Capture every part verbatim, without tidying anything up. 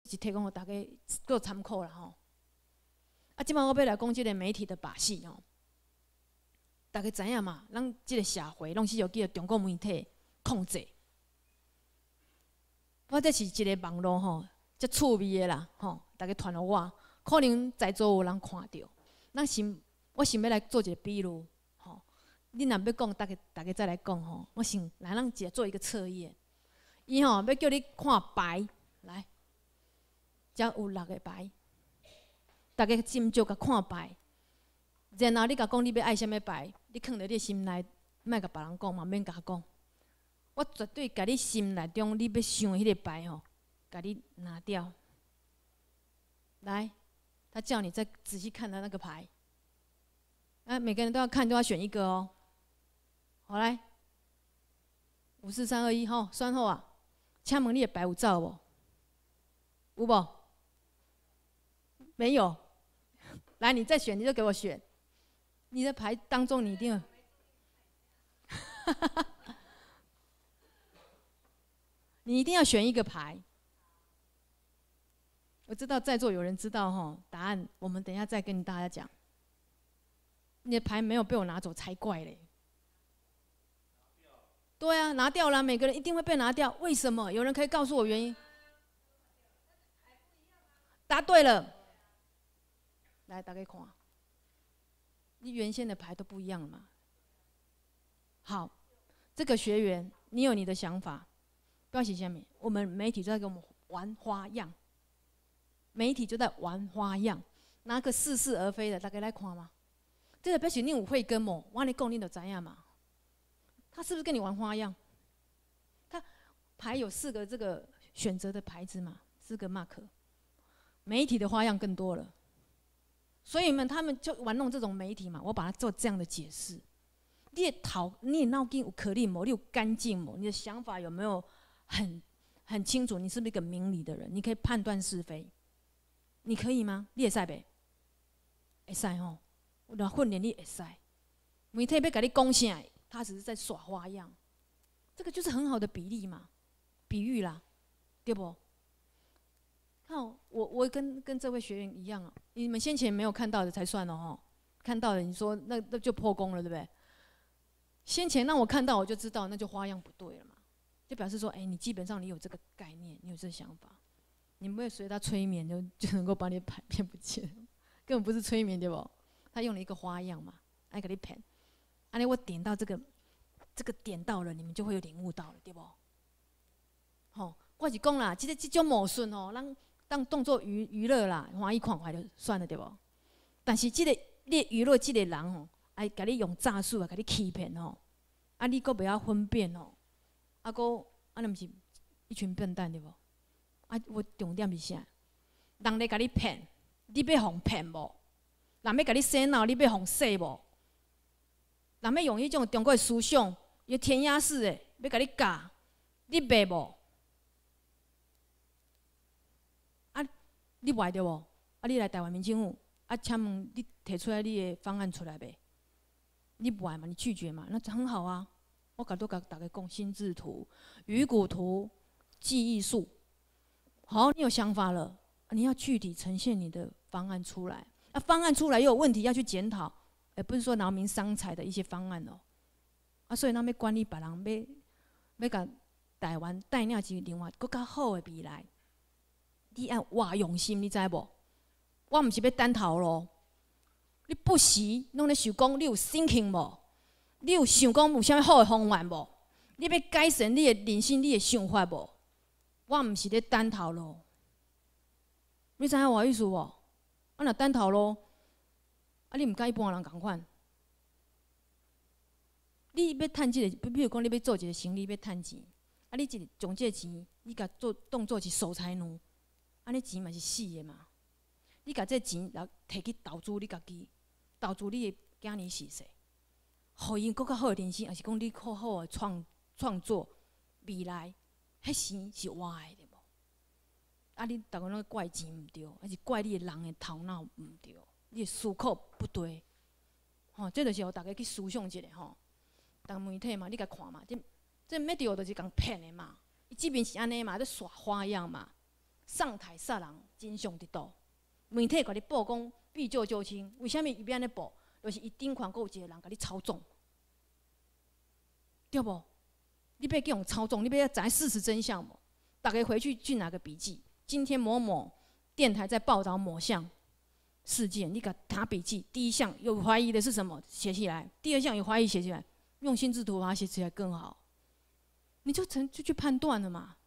是提供互大家做参考啦吼。啊，即摆我要来讲即个媒体的把戏吼。大家知影嘛？咱即个社会拢是由叫中国媒体控制。我这是一个网络吼，足趣味的啦吼，大家传互我，可能在座有人看到。咱想，我想要来做一个比喻吼。你若要讲，大家大家再来讲吼。我想来，咱一做一个测验。伊吼要叫你看牌，来，遮有六个牌，大家斟酌甲看牌。然后你甲讲你要爱啥物牌，你放在你心内，莫甲别人讲嘛，免甲讲。我绝对甲你心内中你要想的迄个牌吼，甲你拿掉。来，他叫你再仔细看他那个牌。啊，每个人都要看，都要选一个哦。好来，五四三二一吼，算好啊。请问你的牌有走无？有无？没有。来，你再选，你就给我选。你的牌当中，你一定有。你一定要选一个牌。我知道在座有人知道哈答案，我们等一下再跟大家讲。你的牌没有被我拿走才怪嘞。对啊，拿掉了，每个人一定会被拿掉。为什么？有人可以告诉我原因？答对了。来，大家看，你原先的牌都不一样了嘛。好，这个学员，你有你的想法，不要写下面。我们媒体就在给我们玩花样，媒体就在玩花样，拿个似是而非的，大家来看嘛。这个表示你有慧根嘛，我跟你讲，你就知影嘛。他是不是跟你玩花样？他牌有四个这个选择的牌子嘛，四个 mark。媒体的花样更多了。所以们他们就玩弄这种媒体嘛，我把它做这样的解释。你的头，你的脑筋有颗粒无？你有干净无？你的想法有没有很很清楚？你是不是一个明理的人？你可以判断是非，你可以吗？你会使袂？会使吼，我来训练你会使。媒体要甲你讲啥，他只是在耍花样，这个就是很好的比例嘛，比喻啦，对不？看我，我跟跟这位学员一样啊，你们先前没有看到的才算哦吼，看到的你说那那就破功了，对不对？先前让我看到我就知道，那就花样不对了嘛，就表示说，哎、欸，你基本上你有这个概念，你有这个想法，你不会随他催眠就就能够把你牌骗不见，根本不是催眠对不？他用了一个花样嘛，来给你骗，安尼我点到这个这个点到了，你们就会有领悟到了，对不？吼，我是讲啦，这个这种魔术哦，咱当当做娱娱乐啦，欢喜看看就算了，对不？但是这个你娱乐这个人吼，爱甲你用诈术啊，甲你欺骗吼，啊你阁袂晓分辨吼，啊阁啊那毋是一群笨蛋对不？啊，我重点是啥？人咧甲你骗，你要互骗无？人要甲你洗脑，你要互洗无？人要用迄种中国的思想，要填鸭式的，要甲你教，你袂无？啊，你袂着无？啊，你来台湾民政府，啊，请问你提出来你的方案出来袂？你不爱嘛？你拒绝嘛？那很好啊。我甲都甲大家讲心智图、鱼骨图、记忆术。好，你有想法了，你要具体呈现你的方案出来。啊，方案出来又有问题要去检讨，而不是说劳民伤财的一些方案哦。啊，所以咱要管理别人，要要甲台湾带领一另外更较好的未来。你要哇用心，你知无？我毋是要单头咯。你不时拢咧想讲，你有 thinking 无？你有想讲有啥物好的方案无？你要改善你的人生，你的想法无？我毋是咧单头咯。你知影我意思无？我若单头咯，啊，你毋甲一般人共款。你要趁即、这个，比如讲你要做一个生意，要趁钱，啊，你一从这个钱，你甲做当做是守财奴，安尼钱嘛是死的嘛。你甲这钱来摕去投资你家己，投资你的囝儿是谁？互因更较好的人生，还是讲你较好的创创作未来，迄钱是我的，对无？啊，你逐个拢怪钱毋对，还是怪你的人的头脑毋对，你的思考不对。吼，这就是互大家去思想一下吼。当媒体嘛，你甲看嘛，这这 media 就是共骗的嘛，伊即面是安尼嘛，在耍花样嘛。 上台杀人真相伫倒？媒体甲你报讲避旧就轻，为虾米伊要安尼报？就是伊顶款阁有一个人甲你操纵，对不？你要叫人操纵，你要知事实真相无？大家回去去拿个笔记。今天某某电台在报道某项事件，你给他笔记。第一项有怀疑的是什么，写起来；第二项有怀疑，写起来。用心智图把它写起来更好，你就成就去判断了嘛。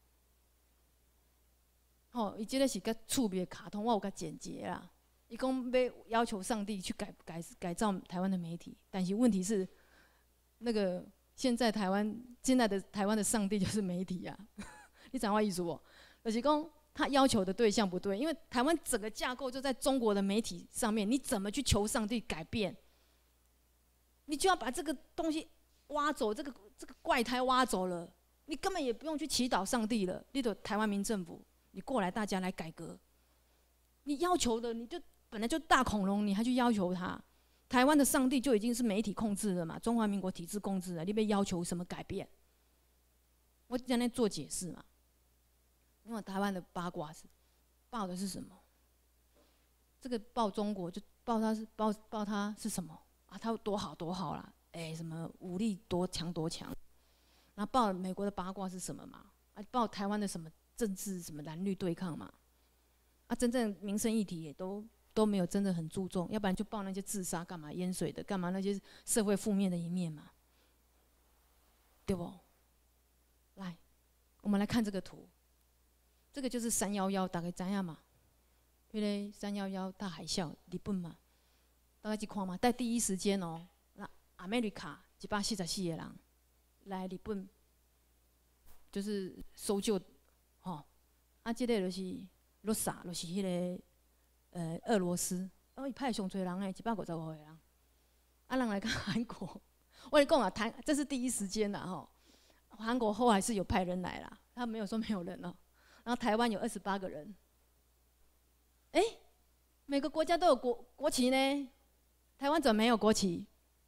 哦，伊这个是较趣味的卡通，我有甲简洁啦。伊讲要要求上帝去改改改造台湾的媒体，但是问题是，那个现在台湾现在的台湾的上帝就是媒体啊。你知道我意思不？就是讲他要求的对象不对，因为台湾整个架构就在中国的媒体上面，你怎么去求上帝改变？你就要把这个东西挖走，这个这个怪胎挖走了，你根本也不用去祈祷上帝了。你的台湾民政府，你过来大家来改革，你要求的你就本来就大恐龙，你还去要求他？台湾的上帝就已经是媒体控制了嘛，中华民国体制控制了，你被要求什么改变？我在那做解释嘛。因为台湾的八卦是报的是什么？这个报中国就报他是报报他是什么啊？他多好多好啦，哎、欸，什么武力多强多强？然后报美国的八卦是什么嘛？啊，报台湾的什么政治什么蓝绿对抗嘛？啊，真正民生议题也都都没有真的很注重，要不然就报那些自杀干嘛淹水的，干嘛那些社会负面的一面嘛，对不？来，我们来看这个图。这个就是三一一，大家知影嘛？迄个三一一大海啸，日本嘛，大家去看嘛。在第一时间哦，那 America 一百四十四个人来日本，就是搜救，吼、哦。啊，这个就是罗萨，就是迄、那个呃俄罗斯，哦，伊派上侪人诶，一百五十五个人。啊，人来看韩国，我跟你讲啊，台这是第一时间啦吼。韩国后来是有派人来啦，他没有说没有人哦。然后台湾有二十八个人，哎、欸，每个国家都有国国旗呢，台湾怎么没有国旗？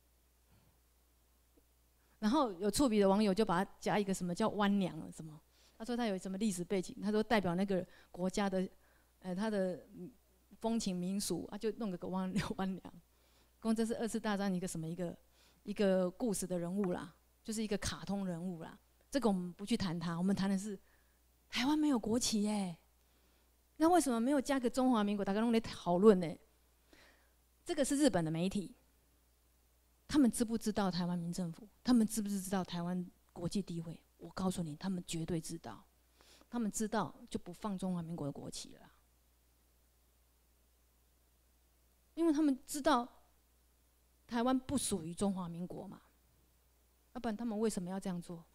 然后有触笔的网友就把它加一个什么叫湾娘什么，他说他有什么历史背景，他说代表那个国家的，呃，他的风情民俗啊，就弄个个湾湾娘，公这是二次大战一个什么一个一个故事的人物啦，就是一个卡通人物啦，这个我们不去谈它，我们谈的是。台湾没有国旗耶，那为什么没有加个中华民国？大家都在讨论呢。这个是日本的媒体，他们知不知道台湾民政府？他们知不知道台湾国际地位？我告诉你，他们绝对知道。他们知道就不放中华民国的国旗了，因为他们知道台湾不属于中华民国嘛，要不然他们为什么要这样做？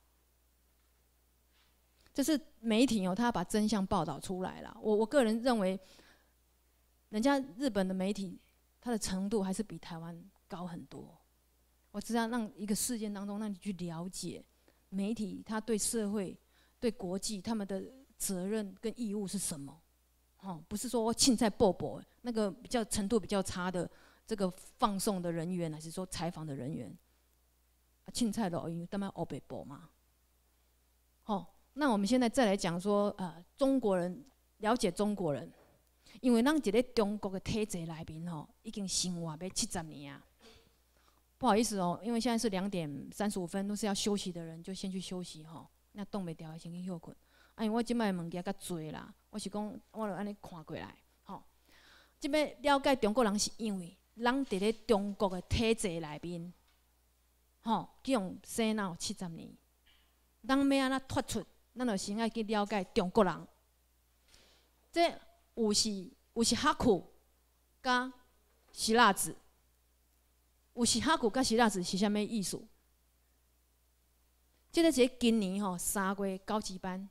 这是媒体哦，他要把真相报道出来了。我我个人认为，人家日本的媒体，它的程度还是比台湾高很多。我只要让一个事件当中，让你去了解媒体，他对社会、对国际他们的责任跟义务是什么。哦，不是说我凊彩报报那个比较程度比较差的这个放送的人员，还是说采访的人员，凊彩咯，因为他们黑白报嘛。哦。那我们现在再来讲说，呃，中国人了解中国人，因为咱一个中国的体制内面吼，已经生活要七十年啊。不好意思哦，因为现在是两点三十五分，都是要休息的人就先去休息吼。那冻袂掉的先去休困。啊，因为我即摆物件较多啦，我是讲我著安尼看过来，吼。即摆了解中国人是因为咱伫咧中国的体制内面，吼，去用洗脑七十年，咱要安怎脱出？咱就先爱去了解中国人，这有是有是哈库，甲希腊字，有是哈库甲希腊字是啥物意思？这个是今年吼三月高级班，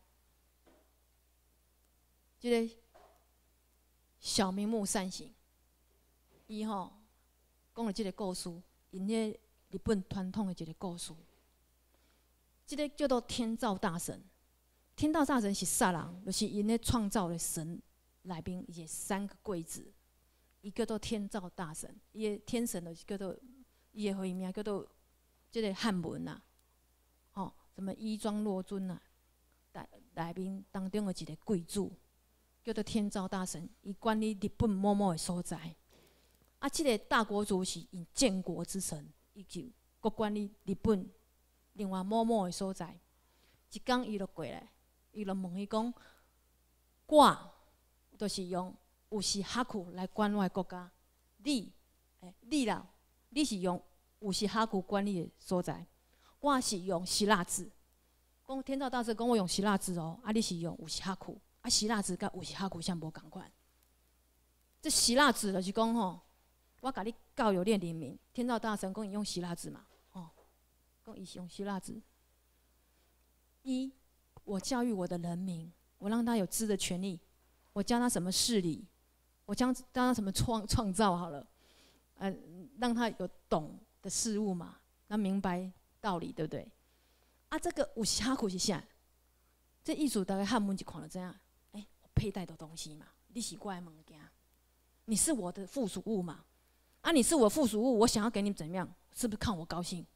这个小明目善行，伊吼讲了这个故事，因迄日本传统的一个故事，这个叫做天照大神。天照大神是啥人？就是因咧创造的神内面伊个三个贵子，伊叫做天照大神。伊个天神就是叫做伊个会名叫做即个汉文呐、啊，吼、哦，什么衣装若尊呐、啊，内内面当中的一个贵族叫做天照大神，伊管理日本某某的所在。啊，即、这个大国主是因建国之神，伊就国管理日本另外某某的所在。一天伊就过来，伊就问伊讲：我就是用有时哈库来管我的国家，你，诶，你啦，你是用有时哈库管理的所在，我是用希腊字。讲天照大神讲我用希腊字哦，啊，你是用有时哈库，啊，希腊字甲有时哈库啥无共款。这希腊字就是讲吼，我甲你教育练人民，天照大神讲伊用希腊字嘛，哦，讲伊是用希腊字。一，我教育我的人民，我让他有知的权利，我教他什么事理，我教教他什么创创造好了，呃，让他有懂的事物嘛，那明白道理，对不对？啊，这个有时哈库是啥？这意思大概汉文就看了这样，哎、欸，我佩戴的东西嘛，你是我的物件，你是我的附属物嘛，啊，你是我附属物，我想要给你怎么样，是不是看我高兴？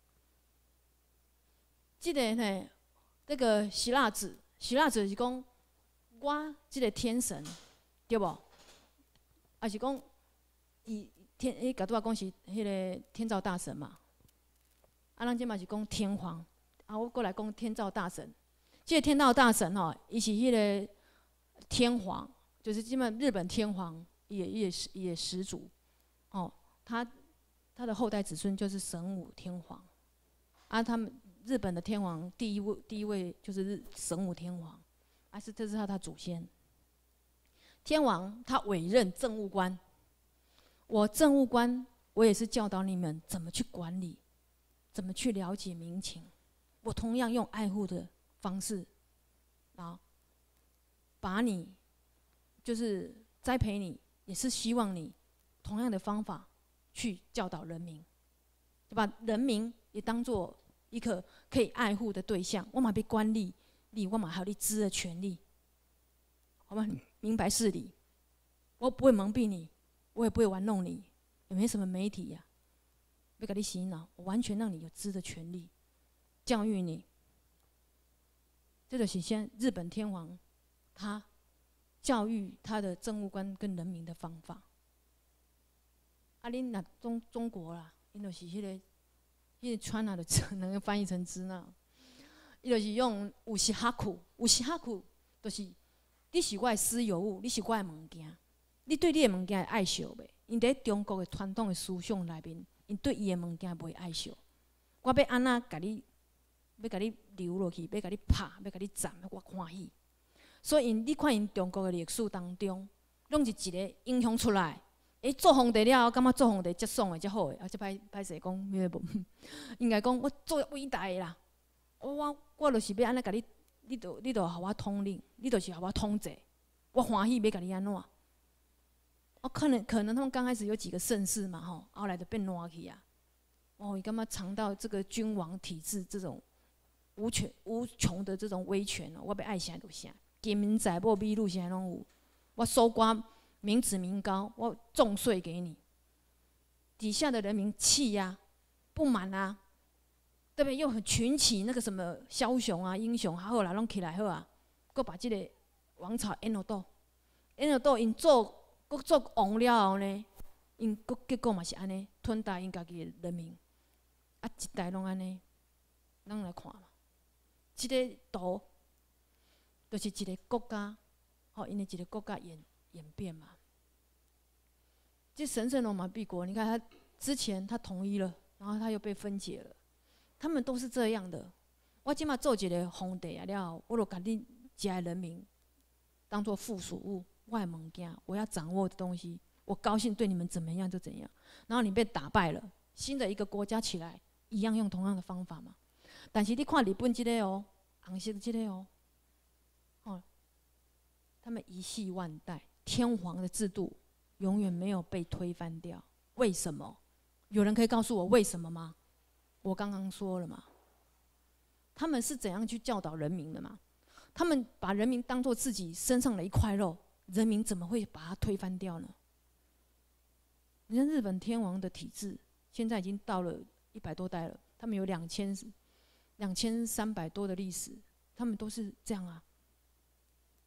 这个呢？这个希腊字，希腊字是讲，我这个天神，对不？啊是讲，伊天，伊甲拄仔讲是迄个天照大神嘛。啊，咱即嘛是讲天皇，啊，我过来讲天照大神。这个天照大神吼，伊是迄个天皇，就是即嘛日本天皇，也也是也始祖。哦，他他的后代子孙就是神武天皇，啊，他们。日本的天皇第一位，第一位就是日神武天皇，啊是这是他的祖先。天王他委任政务官，我政务官我也是教导你们怎么去管理，怎么去了解民情。我同样用爱护的方式，啊，把你就是栽培你，也是希望你同样的方法去教导人民，就把人民也当作一个可以爱护的对象，我嘛被管理，你我嘛还有你知的权利，好吗？明白事理，我不会蒙蔽你，我也不会玩弄你，也没什么媒体呀、啊，要给你洗脑，我完全让你有知的权利，教育你。这就是现在日本天皇他教育他的政务官跟人民的方法。啊，恁若中中国啦，因就是迄、那个。因为川啊的字能够翻译成支那，伊就是用有时哈库，有时哈库，就是你是我的私有物，你是我的物件，你对你的物件会爱惜袂？因在中国的传统的思想内面，因对伊的物件袂爱惜。我要安那甲你，要甲你留落去，要甲你拍，要甲你斩，我欢喜。所以因你看因中国的历史当中，拢是一个英雄出来。诶，做皇帝了，感觉做皇帝才爽诶，才好诶，啊，才歹歹势讲，迄个无，应该讲我做伟大诶啦。我我我就是要安尼甲你，你著你著互我统领，你著是互我统治，我欢喜要甲你安怎？我可能可能他们刚开始有几个盛世嘛吼，后来就变烂去啊。哦，伊感觉尝到这个君王体制这种无权无穷的这种威权哦，我要爱啥就啥，金民财宝美女啥拢有，我搜刮。民脂民膏，我重税给你，底下的人民气呀、啊、不满啊，对不对？又很群起那个什么枭雄啊、英雄，好啦，拢起来好啊，搁把这个王朝淹落倒，淹落倒，因做搁做王了后呢，因搁结果嘛是安尼，吞大因家己的人民，啊一代拢安尼，咱来看嘛，这个图就是一个国家，吼，因为一个国家演。演变嘛，这神圣罗马帝国，你看他之前他统一了，然后他又被分解了，他们都是这样的。我今嘛做一个皇帝啊了，我就把你家人民当作附属物，我的物件，我要掌握的东西，我高兴对你们怎么样就怎样。然后你被打败了，新的一个国家起来，一样用同样的方法嘛。但是你看日本这个哦，红色这个哦，哦，他们一系万代。天皇的制度永远没有被推翻掉，为什么？有人可以告诉我为什么吗？我刚刚说了嘛，他们是怎样去教导人民的嘛？他们把人民当作自己身上的一块肉，人民怎么会把它推翻掉呢？你看日本天皇的体制，现在已经到了一百多代了，他们有两千两千三百多的历史，他们都是这样啊。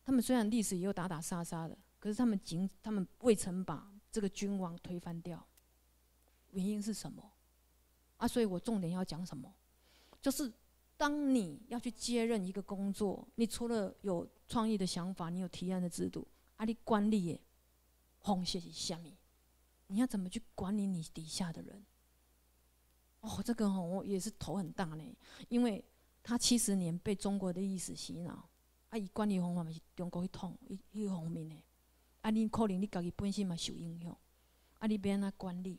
他们虽然历史也有打打杀杀的，可是他们仅他们未曾把这个君王推翻掉。原因是什么？啊，所以我重点要讲什么？就是当你要去接任一个工作，你除了有创意的想法，你有提案的制度，啊，你管理的方式是什么？你要怎么去管理你底下的人？哦，这个哦，我也是头很大呢，因为他七十年被中国的历史洗脑，啊，伊管理方法嘛是中国迄统迄迄方面的，啊，你可能你家己本身嘛受影响，啊，你要安怎管理？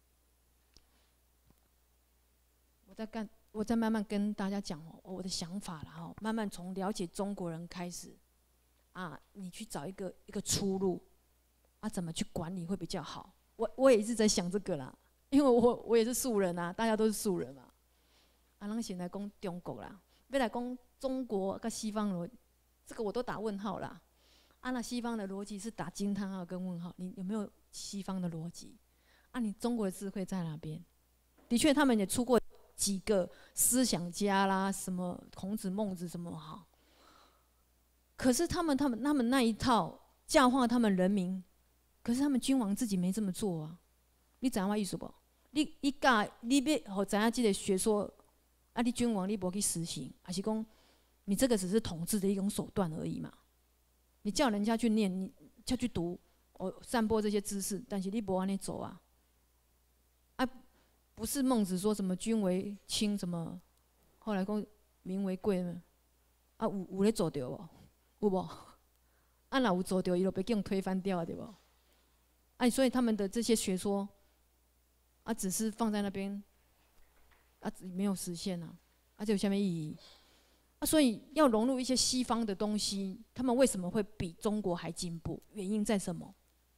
我在干，我在慢慢跟大家讲哦，我的想法啦哈，慢慢从了解中国人开始，啊，你去找一个一个出路，啊，怎么去管理会比较好？我我也一直在想这个啦，因为我我也是素人啊，大家都是素人嘛。啊，咱现在讲中国啦，要来讲中国跟西方逻，这个我都打问号啦。啊，那西方的逻辑是打惊叹号跟问号，你有没有西方的逻辑？啊，你中国的智慧在哪边？的确，他们也出过几个思想家啦，什么孔子、孟子什么好。可是他们、他们、他们那一套教化他们人民。可是他们君王自己没这么做啊！你知影我意思不？你你教你要互知影这个学说，啊，你君王你无去实行，还是讲你这个只是统治的一种手段而已嘛？你叫人家去念，你叫去读，哦，散播这些知识，但是你无安尼走啊！啊，不是孟子说什么君为轻，什么后来讲民为贵呢？啊，有有咧做到无？有无？啊，若有做到，伊就被叫推翻掉，对无？哎，所以他们的这些学说，啊，只是放在那边，啊，没有实现啊，啊，这有下面意义？啊，所以要融入一些西方的东西，他们为什么会比中国还进步？原因在什么？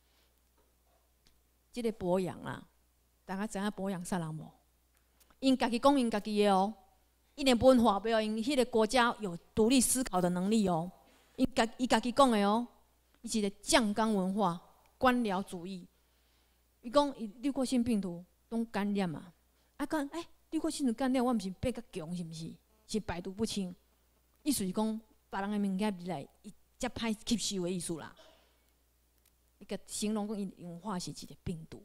这个博养啊，大家知影博养啥人无？因家己讲因家己的哦，因的文化不要因迄个国家有独立思考的能力哦，因家伊家己讲的哦，伊是个酱缸文化。官僚主义，伊讲伊滤过性病毒拢感染嘛，啊讲哎，滤过性的感染，我毋是变较强是毋是？是百毒不侵，意思是讲别人的物件入来，伊才歹吸收的意思啦。伊个形容讲因文化是一个病毒，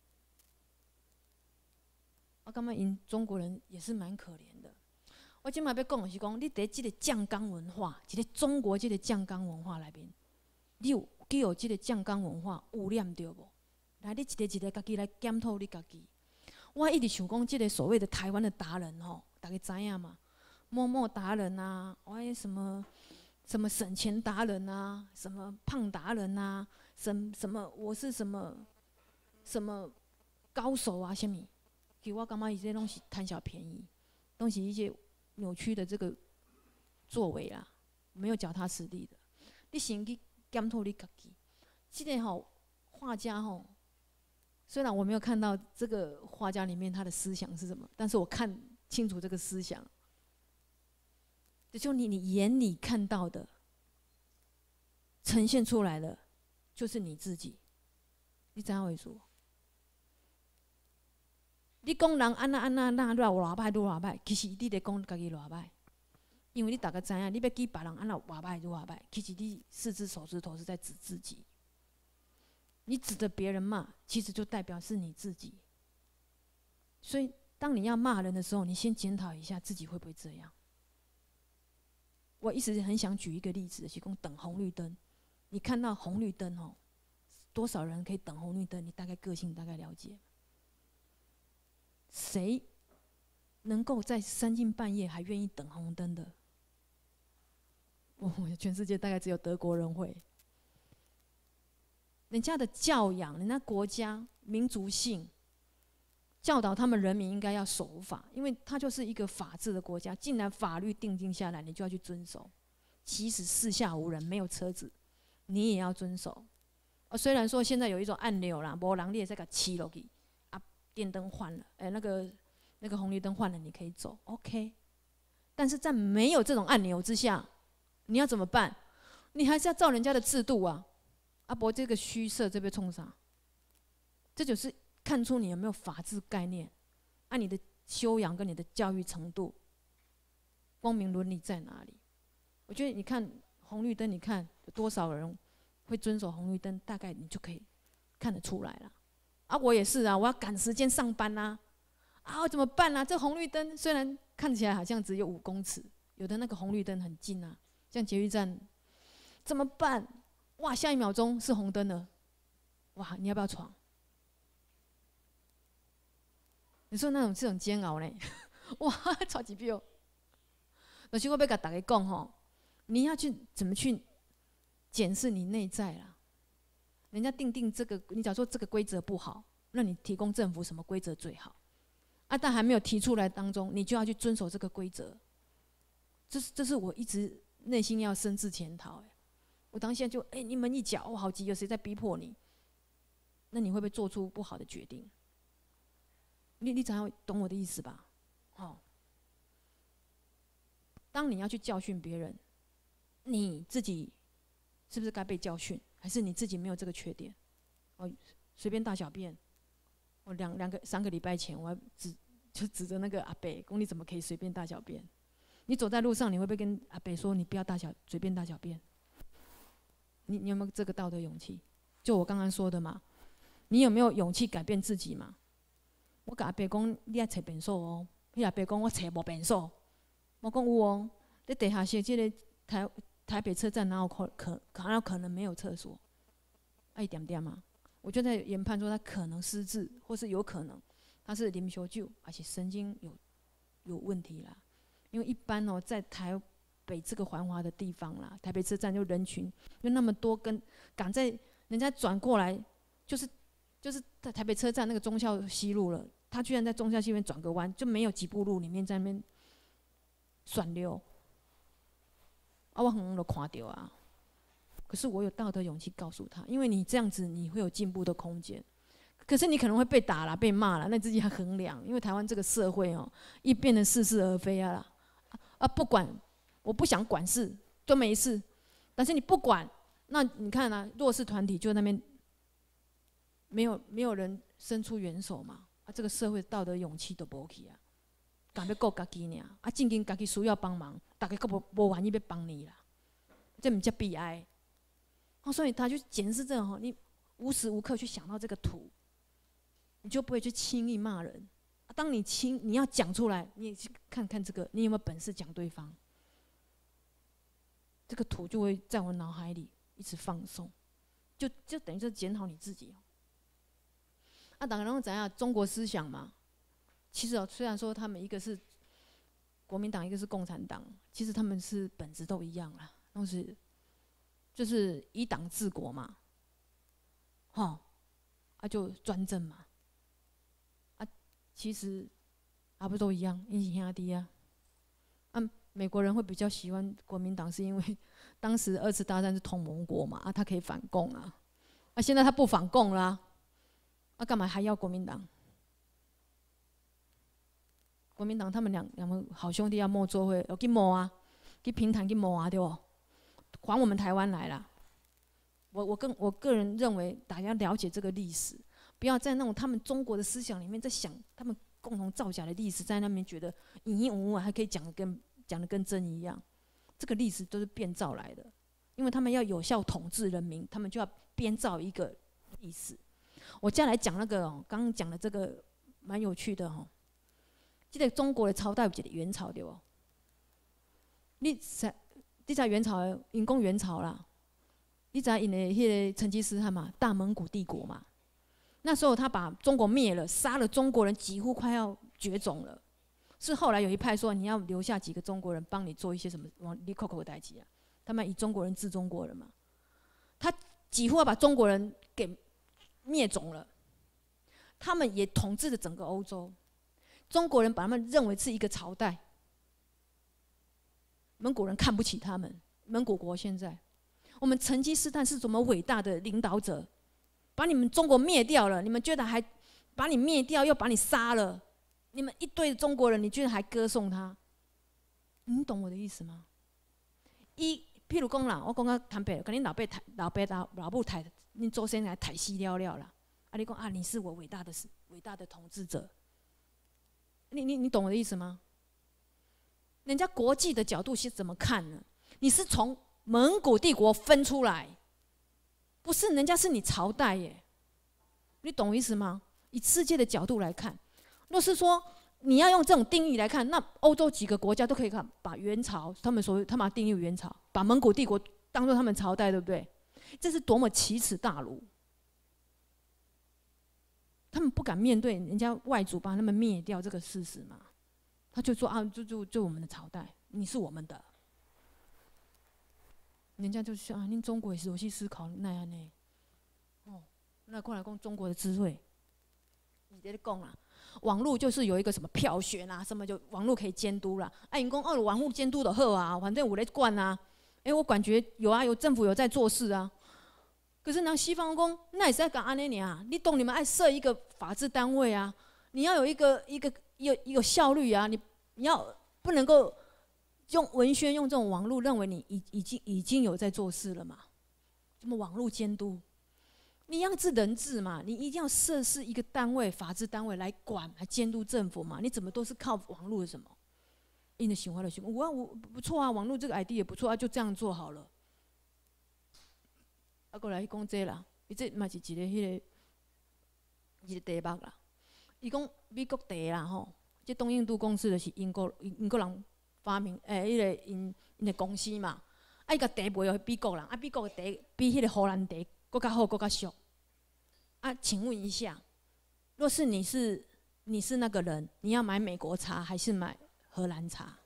我感觉因中国人也是蛮可怜的。我今嘛要讲的是讲，你伫即个酱缸文化，一个中国即个酱缸文化内面，你有。既有即个酱缸文化污染着无？来，你一个一个家己来检讨你家己。我一直想讲，即个所谓的台湾的达人吼，大家知影嘛？某某达人啊，我什么什么省钱达人啊，什么胖达人啊，什什么我是什么什么高手啊，什么？其实我感觉伊这拢是贪小便宜，都是一些扭曲的这个作为啦，没有脚踏实地的。你先去。检讨你家己，这个吼画家吼，虽然我没有看到这个画家里面他的思想是什么，但是我看清楚这个思想，就你你眼里看到的，呈现出来的就是你自己。你知影我意思？你讲人安那安那那偌偌歹偌歹，其实你在讲家己偌歹。因为你大家知影，你要记别人安怎偌歹就偌歹，其实你四只手指头是在指自己。你指着别人骂，其实就代表是你自己。所以，当你要骂人的时候，你先检讨一下自己会不会这样。我一直很想举一个例子，是讲等红绿灯。你看到红绿灯哦，多少人可以等红绿灯？你大概个性大概了解。谁能够在三更半夜还愿意等红灯的？我全世界大概只有德国人会。人家的教养，人家国家民族性，教导他们人民应该要守法，因为它就是一个法治的国家。既然法律定定下来，你就要去遵守。即使四下无人，没有车子，你也要遵守。哦，虽然说现在有一种按钮啦，无人你也在给骑落去，啊，电灯换了，哎、欸，那个那个红绿灯换了，你可以走 ，OK。但是在没有这种按钮之下，你要怎么办？你还是要照人家的制度啊！啊，不，这个虚设这边冲啥？这就是看出你有没有法治概念，啊，你的修养跟你的教育程度、光明伦理在哪里？我觉得你看红绿灯，你看有多少人会遵守红绿灯，大概你就可以看得出来了。啊，我也是啊，我要赶时间上班啊，啊，我怎么办啊？这红绿灯虽然看起来好像只有五公尺，有的那个红绿灯很近啊，像捷运站，怎么办？哇，下一秒钟是红灯了，哇，你要不要闯？你说那种这种煎熬呢？哇，超级彪！就是我要跟大家讲吼，你要去怎么去检视你内在啦？人家定定这个，你假如说这个规则不好，那你提供政府什么规则最好？啊，但还没有提出来当中，你就要去遵守这个规则。这是这是我一直内心要深自检讨。我当下就哎、欸，你们一脚，我好急，有谁在逼迫你？那你会不会做出不好的决定？你你想要懂我的意思吧？哦，当你要去教训别人，你自己是不是该被教训？还是你自己没有这个缺点？哦，随便大小便，我两两个三个礼拜前，我还指就指着那个阿伯，说你怎么可以随便大小便？你走在路上，你会不会跟阿伯说你不要大小随便大小便？你你有没有这个道德勇气？就我刚刚说的嘛，你有没有勇气改变自己嘛？我跟阿伯讲，你要找便所哦。迄阿伯讲我找无便所，我讲有哦。在地下室这个台台北车站哪有可可哪有可能没有厕所？啊一点点嘛，我就在研判说他可能失智，或是有可能他是啉烧酒，而且神经有有问题啦。因为一般哦，在台北这个繁华的地方啦，台北车站就人群就那么多，跟赶在人家转过来，就是就是在台北车站那个忠孝西路了。他居然在忠孝西路转个弯，就没有几步路里面在那边甩溜，啊，我很都看到啊。可是我有道德勇气告诉他，因为你这样子你会有进步的空间。可是你可能会被打了、被骂了，那你自己要衡量。因为台湾这个社会哦，一变得似是而非啊啦，啊不管，我不想管事都没事，但是你不管，那你看啊，弱势团体就那边没有没有人伸出援手嘛。啊，这个社会道德勇气都无去啊，敢要顾家己尔，啊，正经家己需要帮忙，大家佫无无愿意要帮你啦，这毋才悲哀。哦，所以他就检视这吼，你无时无刻去想到这个图，你就不会去轻易骂人。啊、当你轻你要讲出来，你也去看看这个，你有没有本事讲对方？这个图就会在我脑海里一直放送，就就等于是检讨你自己。啊，当然拢知影中国思想嘛。其实哦，虽然说他们一个是国民党，一个是共产党，其实他们是本质都一样啦，都是就是以党治国嘛，吼，啊就专政嘛，啊其实啊不都一样，一起兄弟啊。啊，美国人会比较喜欢国民党，是因为当时二次大战是同盟国嘛，啊他可以反共啊，啊现在他不反共啦、啊。啊，干嘛还要国民党？国民党他们两两个好兄弟要摸做会，要去摸啊，去平潭去摸啊，对不？还我们台湾来啦！我我跟我个人认为，大家了解这个历史，不要在那种他们中国的思想里面在想他们共同造假的历史，在那边觉得隐隐无无还可以讲的跟讲的跟真一样，这个历史都是编造来的，因为他们要有效统治人民，他们就要编造一个历史。我接下来讲那个哦，刚刚讲的这个蛮有趣的哦。记得中国的朝代有一个元朝对不？你知你知元朝的，因讲元朝啦，你知因的迄个成吉思汗嘛，大蒙古帝国嘛。那时候他把中国灭了，杀了中国人，几乎快要绝种了。是后来有一派说，你要留下几个中国人帮你做一些什么往里扣扣的代志啊？他们以中国人治中国人嘛，他几乎要把中国人给灭种了，他们也统治了整个欧洲。中国人把他们认为是一个朝代，蒙古人看不起他们。蒙古国现在，我们成吉思汗是怎么伟大的领导者，把你们中国灭掉了，你们觉得还把你灭掉，又把你杀了，你们一堆中国人，你居然还歌颂他？你懂我的意思吗？一譬如讲啦，我讲啊坦白，跟你老爸、老爸、老老母抬，你祖先来抬死了了啦。啊，你讲啊，你是我伟大的、伟大的统治者。你你你懂我的意思吗？人家国际的角度是怎么看呢？你是从蒙古帝国分出来，不是人家是你朝代耶，你懂我意思吗？以世界的角度来看，若是说你要用这种定义来看，那欧洲几个国家都可以看，把元朝他们所谓他们定义元朝，把蒙古帝国当做他们朝代，对不对？这是多么奇耻大辱！他们不敢面对人家外族把他们灭掉这个事实嘛，他就说啊，就就就我们的朝代，你是我们的。人家就说啊，您中国也是有去思考那样呢。哦，那过来讲中国的智慧，你在讲啊，网络就是有一个什么票选啊，什么就网络可以监督啦。啊，因讲哦，网络监督的好啊，反正我在管啊。哎、欸，我感觉有啊，有政府有在做事啊。可是那西方讲，那也是在讲安尼尔，你懂？你们爱设一个法治单位啊，你要有一个一个有有效率啊，你你要不能够用文宣用这种网络认为你已已经已经有在做事了嘛？什么网络监督？你要是人治嘛，你一定要设置一个单位，法治单位来管来监督政府嘛？你怎么都是靠网络什么？因的想法的想法，我我不错啊，网络这个 idea 也不错啊，就这样做好了。啊，过来讲这啦，伊这嘛是一个迄、那个一个题目啦。伊讲美国茶啦吼，这东印度公司就是英国英国人发明诶，迄、那个因因的公司嘛。啊，伊甲茶卖互美国人，啊，美国的茶比迄个荷兰茶搁较好，搁较俗。啊，请问一下，若是你是你是那个人，你要买美国茶还是买荷兰茶？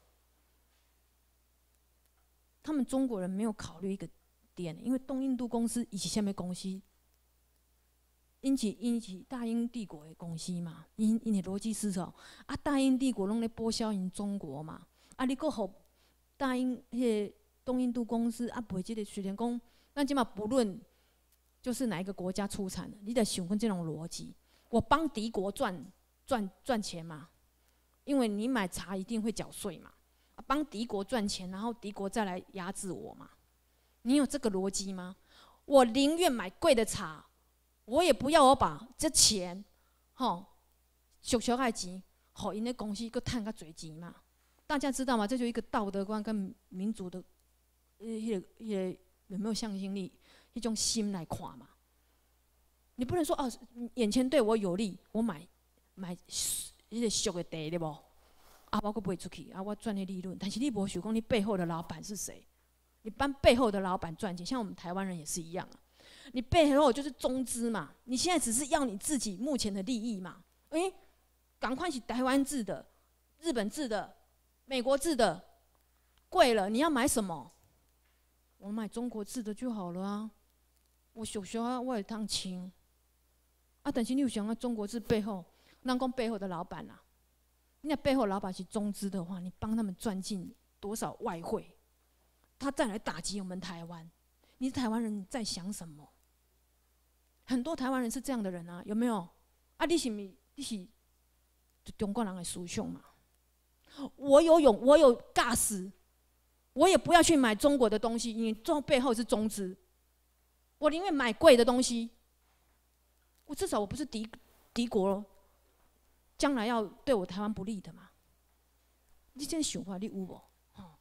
他们中国人没有考虑一个点，因为东印度公司以前什么公司？因是因是大英帝国的公司嘛，因因的逻辑思考啊，大英帝国拢咧剥削因中国嘛，啊，你搁互大英迄个东印度公司啊卖即个，虽然讲咱即马不论就是哪一个国家出产的，你得想看这种逻辑，我帮敌国赚赚赚钱嘛，因为你买茶一定会缴税嘛。帮敌国赚钱，然后敌国再来压制我嘛？你有这个逻辑吗？我宁愿买贵的茶，我也不要我把这钱，吼，俗俗爱钱，互因的公司搁趁较侪钱嘛？大家知道吗？这就一个道德观跟民主的，呃，迄个迄个有没有向心力，迄种心来看嘛？你不能说哦，眼前对我有利，我买买迄个俗的茶对不？啊，我阁卖出去，啊，我赚的利润。但是你无想讲，你背后的老板是谁？你帮背后的老板赚钱，像我们台湾人也是一样啊。你背后就是中资嘛，你现在只是要你自己目前的利益嘛。哎、欸，赶快是台湾制的、日本制的、美国制的，贵了你要买什么？我买中国制的就好了啊。我小小啊，我会当清。啊，但是你有想到中国制背后，人讲背后的老板啊？那背后老板是中资的话，你帮他们赚进多少外汇？他再来打击我们台湾，你是台湾人，你在想什么？很多台湾人是这样的人啊，有没有？啊，你是咪你是中国人的思想嘛？我有勇，我有尬死，我也不要去买中国的东西，你这背后是中资，我宁愿买贵的东西。我至少我不是敌敌国咯。将来要对我台湾不利的嘛？你这想法你有无？吼，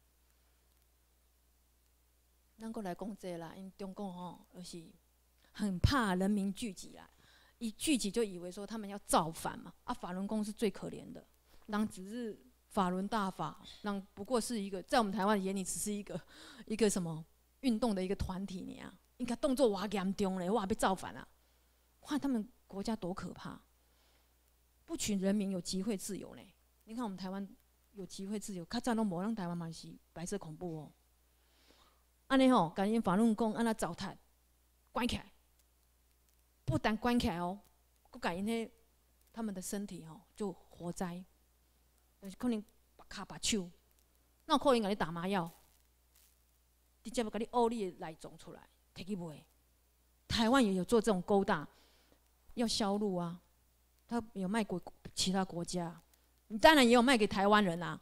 咱过来讲这啦，因中共吼就是很怕人民聚集啦，一聚集就以为说他们要造反嘛。啊，法轮功是最可怜的，人只是法轮大法，人不过是一个在我们台湾眼里只是一个一个什么运动的一个团体尔，应该动作哇严重嘞，哇被造反啊！哇，他们国家多可怕！不许人民有集会自由呢？你看我们台湾有集会自由，较早拢无，咱台湾嘛是白色恐怖哦。安尼吼，甲因法论讲安那糟蹋，关起来，不但关起来哦，佮甲因迄他们的身体吼就活摘，就是可能把骹把手，那有可能甲你打麻药，直接要甲你挖你的内脏出来，摕去卖。台湾也有做这种勾当，要销路啊。他有卖给其他国家，你当然也有卖给台湾人啊。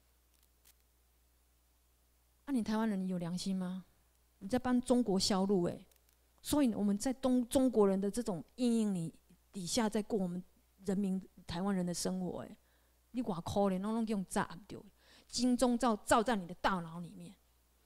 啊，你台湾人你有良心吗？你在帮中国销路哎、欸，所以我们在东中国人的这种阴影里底下，在过我们人民台湾人的生活哎、欸，你偌可怜，拢拢用炸掉，金钟罩罩在你的大脑里面。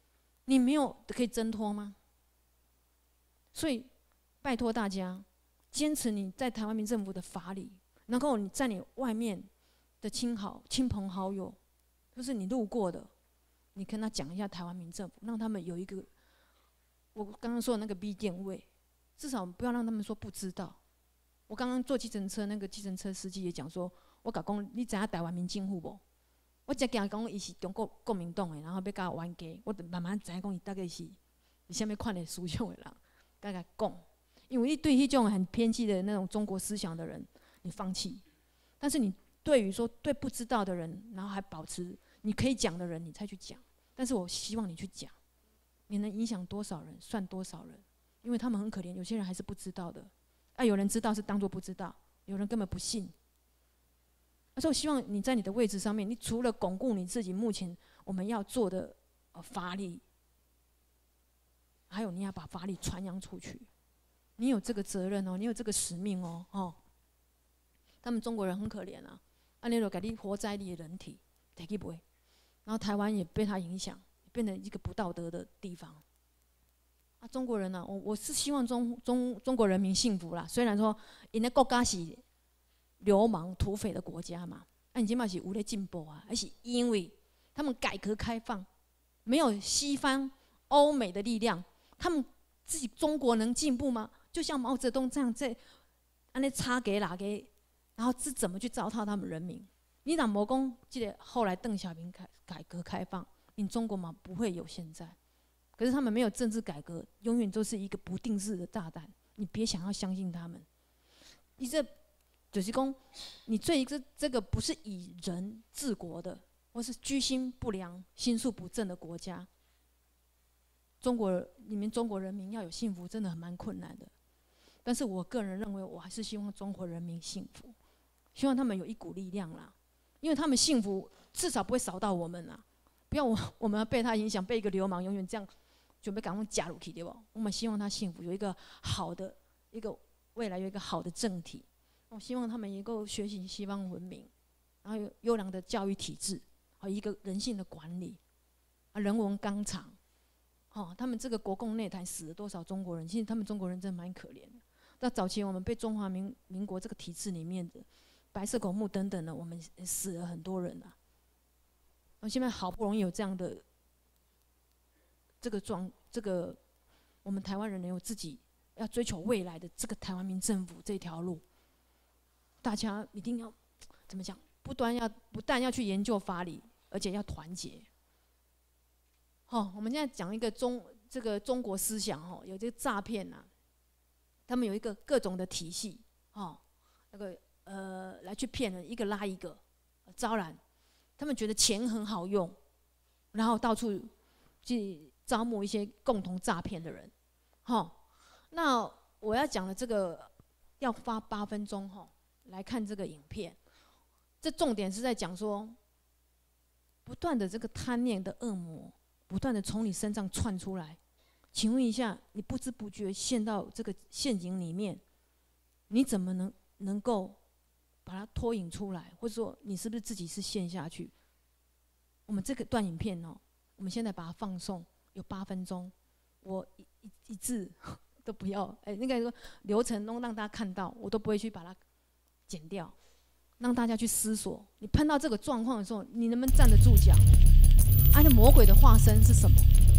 你没有可以挣脱吗？所以，拜托大家，坚持你在台湾民政府的法理，然后你在你外面的亲好、亲朋好友，就是你路过的，你跟他讲一下台湾民政府，让他们有一个我刚刚说的那个 B 店位，至少不要让他们说不知道。我刚刚坐计程车，那个计程车司机也讲说，我甲讲，你知影台湾民政府无？我才惊讲伊是中国国民党的，然后要甲我冤家，我就慢慢知影讲伊大概是是啥物款的思想的人，甲甲讲。因为你对迄种很偏激的那种中国思想的人，你放弃；但是你对于说对不知道的人，然后还保持你可以讲的人，你才去讲。但是我希望你去讲，你能影响多少人，算多少人，因为他们很可怜，有些人还是不知道的。啊，有人知道是当作不知道，有人根本不信。所以我希望你在你的位置上面，你除了巩固你自己目前我们要做的呃法理，还有你要把法理传扬出去，你有这个责任哦，你有这个使命哦，哦。他们中国人很可怜啊，安尼就给你活在你的人体，摕去卖，然后台湾也被他影响，变成一个不道德的地方。啊，中国人呢、啊，我我是希望中中中国人民幸福啦，虽然说因的国家是流氓土匪的国家嘛，啊，你起码是有在进步啊，而是因为他们改革开放，没有西方欧美的力量，他们自己中国能进步吗？就像毛泽东这样在安尼插给哪给，然后是怎么去糟蹋他们人民？你若无讲，记得后来邓小平改改革开放，你中国嘛不会有现在。可是他们没有政治改革，永远都是一个不定式的炸弹。你别想要相信他们，你这就是讲，你这一个这个不是以人治国的，或是居心不良、心术不正的国家。中国你们中国人民要有幸福，真的很蛮困难的。但是我个人认为，我还是希望中国人民幸福，希望他们有一股力量啦，因为他们幸福，至少不会扫到我们啦。不要我我们要被他影响，被一个流氓永远这样。准备赶快加入去，对不？我们希望他幸福，有一个好的一个未来，有一个好的政体。我希望他们能够学习西方文明，然后有优良的教育体制，还有一个人性的管理，啊，人文纲常。哦，他们这个国共内战死了多少中国人？其实他们中国人真的蛮可怜的。到早期我们被中华民民国这个体制里面的白色恐怖等等的，我们死了很多人啊。我现在好不容易有这样的。这个状，这个我们台湾人有自己要追求未来的这个台湾民政府这条路，大家一定要怎么讲？不端要不但要去研究法理，而且要团结。哦，我们现在讲一个中这个中国思想哦，有这个诈骗呐，他们有一个各种的体系哦，那个呃来去骗人，一个拉一个，招揽，他们觉得钱很好用，然后到处去。招募一些共同诈骗的人，哈。那我要讲的这个要花八分钟哈来看这个影片，这重点是在讲说，不断的这个贪念的恶魔，不断的从你身上窜出来。请问一下，你不知不觉陷到这个陷阱里面，你怎么能能够把它脱颖出来？或者说，你是不是自己是陷下去？我们这个段影片哦，我们现在把它放送。有八分钟，我一一一字都不要，哎、欸，那个流程都让大家看到，我都不会去把它剪掉，让大家去思索。你碰到这个状况的时候，你能不能站得住脚？啊，那魔鬼的化身是什么？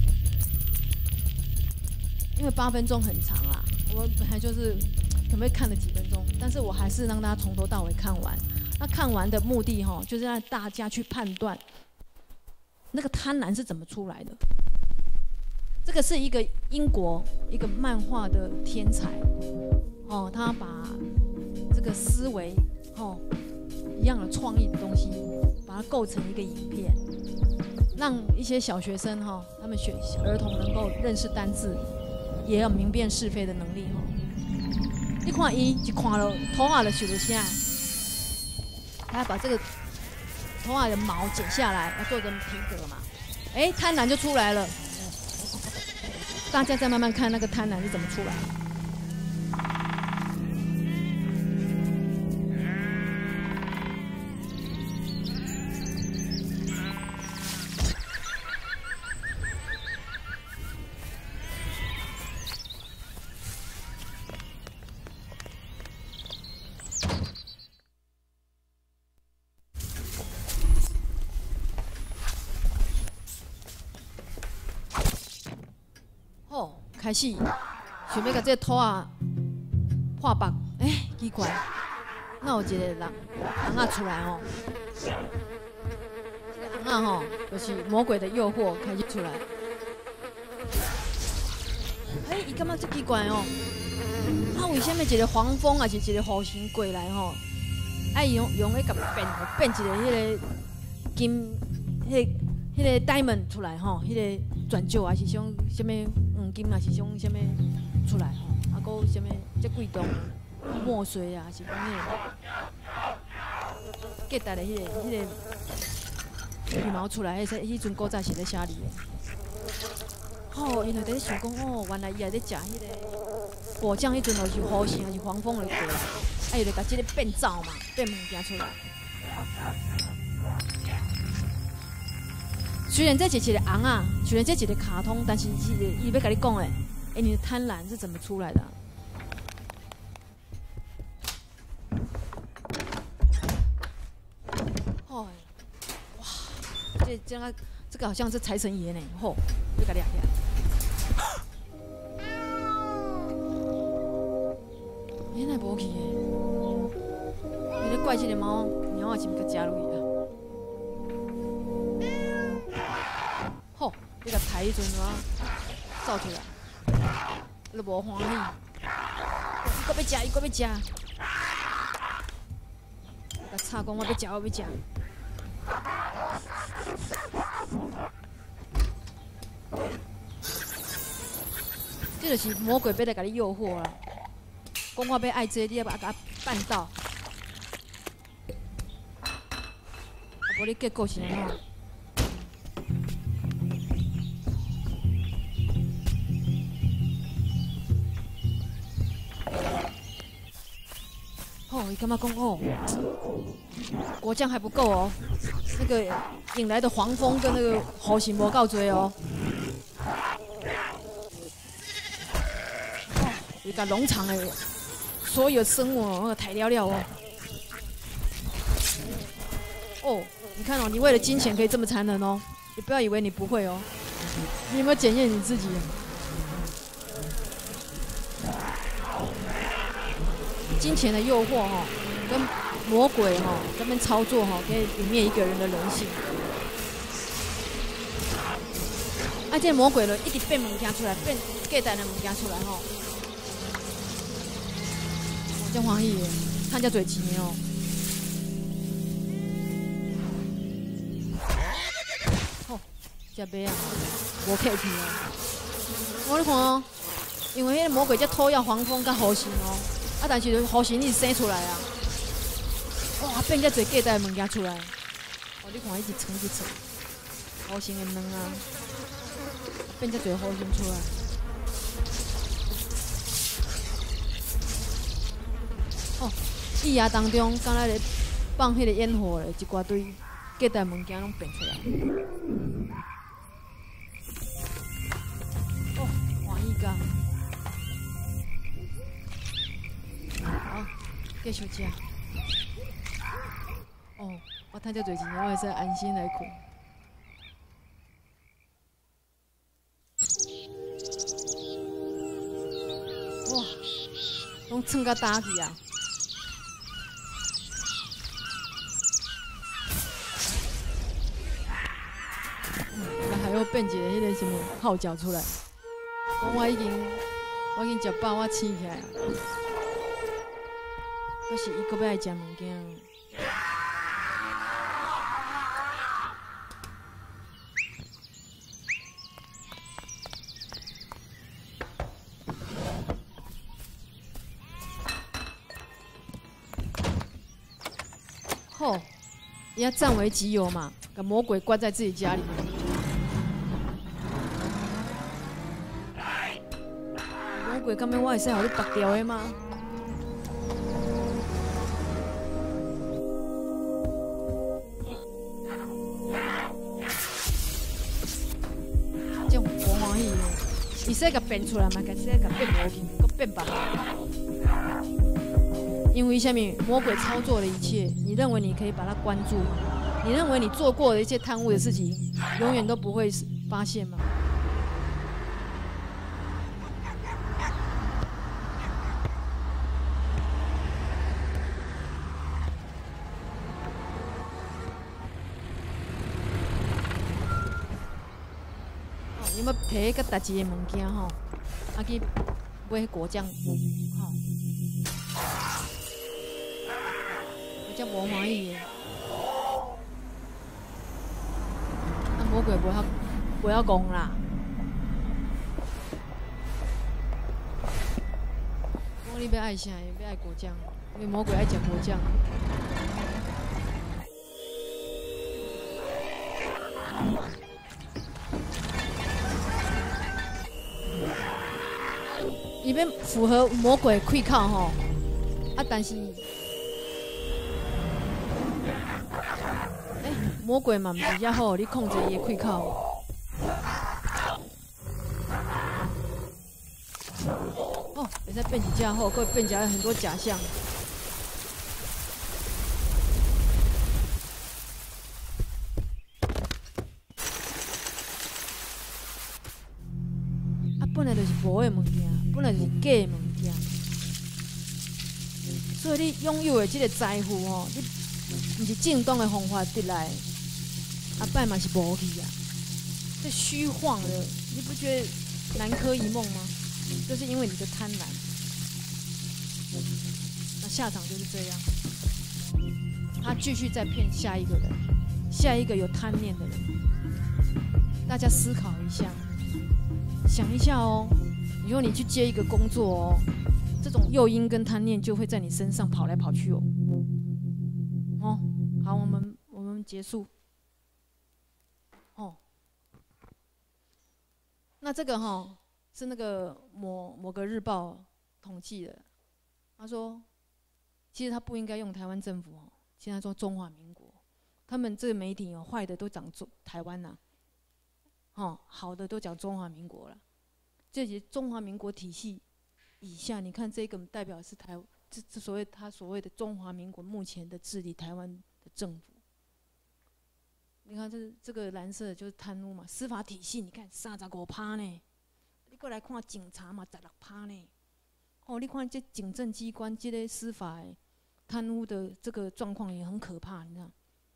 因为八分钟很长啊，我本来就是可不可以看了几分钟，但是我还是让大家从头到尾看完。那看完的目的哈，就是让大家去判断那个贪婪是怎么出来的。这个是一个英国一个漫画的天才，哦，他把这个思维，哦，一样的创意的东西，把它构成一个影片，让一些小学生哈、哦，他们学儿童能够认识单字，也有明辨是非的能力哈、哦。你看伊一看了头发的许多下，他要把这个头发的毛剪下来，要做成皮革嘛，哎，贪婪就出来了。大家再慢慢看那个贪婪是怎么出来的。 开始想要甲这个土啊破腹，哎、欸，奇怪，那有一个人红仔出来哦，这个红仔吼，就是魔鬼的诱惑开始出来。哎、欸，伊感觉真奇怪哦，啊，为什么一个黄蜂还是一个雨神过来吼？爱用用迄个变变一个迄个金，迄、那个迄、那个 diamond 出来吼，迄、那个钻石还是种什么黄金还是种什么出来吼，啊，搁什么这贵重墨水啊，是讲迄个隔代的迄、那个迄、那个羽毛出来，迄迄阵古早是咧写字的。哦，因为在想讲哦，原来伊也咧食迄个果酱，迄阵就是雨神还是黄蜂的过来。哎，就甲这个变灶嘛，变物件出来。虽然这是一个红啊，虽然这是一个卡通，但是是伊要甲你讲诶，哎，你的贪婪是怎么出来的、啊？哦，哇，这这个这个好像是财神爷呢，吼，要甲你下。原来无去诶。你咧怪这个猫，猫仔是毋甲加入去啊？好，你甲抬迄阵啊，走出来，你无欢喜，伊搁要食，伊搁要食，你甲吵讲我要食，我要食。这就是魔鬼要来甲你诱惑啦，讲我要爱这个，你要把它办到。无你结果是安怎？哦，伊感觉讲哦，果酱还不够哦，那个引来的黄蜂跟那个雨神无够多哦。哦，伊甲农场的所有生物哦，抬了了哦。哦。你看哦，你为了金钱可以这么残忍哦！你不要以为你不会哦，你有没有检验你自己？金钱的诱惑哈、哦，跟魔鬼哈、哦，这边操作哈、哦，可以泯灭一个人的人性。啊，这魔鬼了，一直变物件出来，变假代的物件出来哈、哦，我真欢喜的，趁遮侪钱哦。食买啊，无客气啊！我你看哦，因为迄个魔鬼叫偷要黄蜂甲雨神哦，啊，但是雨神一直生出来啊，哇，变遮侪假代物件出来，哦，你看一直藏一直藏，雨神的卵啊，变遮侪雨神出来，哦，意牙当中，敢若咧放迄个烟火咧，一寡堆假代物件拢变出来。好，继续吃。哦，我趁遮侪钱，我会使安心来困。哇，拢蹭甲打去啊！嗯，还要变一个迄个什么号角出来。讲我已经，我已经食饱，我醒起来啊。可是伊搁要爱食物件。吼，伊要占为己有嘛，把魔鬼关在自己家里面。魔鬼敢要我会使互你拔掉的吗？这无欢喜的，伊说甲变出来嘛，甲说甲变无去，搁变别。因为什么？魔鬼操作了一切，你认为你可以把它关住吗？你认为你做过的一些贪污的事情，永远都不会发现吗？ 你要摕个代志的物件吼，啊去买果酱，吼，我则无欢喜的。啊，魔鬼不要不要讲啦。 你要爱啥？要爱果酱，因为魔鬼爱食果酱。伊要符合魔鬼开口吼，啊，但是，哎、欸，魔鬼嘛，毋是遮好，你控制伊的开口。 哦，也在变起架后，会变起来很多假象。啊，本来就是无的物件，本来就是假的物件。所以你拥有的这个财富哦，你不是正当的方法得来，啊，摆嘛是无去啊，这虚晃的，你不觉得南柯一梦吗？ 就是因为你的贪婪，那下场就是这样。他继续再骗下一个人，下一个有贪念的人。大家思考一下，想一下哦。以后你去接一个工作哦，这种诱因跟贪念就会在你身上跑来跑去哦。哦，好，我们我们结束。哦，那这个哈、哦。 是那个某某个日报统计的，他说，其实他不应该用台湾政府哦，现在说中华民国，他们这个媒体哦，坏的都讲中台湾呐、啊，哦，好的都讲中华民国了，这些中华民国体系以下，你看这个代表是台，这这所谓他所谓的中华民国目前的治理台湾的政府，你看这这个蓝色就是贪污嘛，司法体系你看三十五趴呢。 你过来看警察嘛，十六趴呢。哦，你看这警政机关这个司法贪污的这个状况也很可怕，你知道？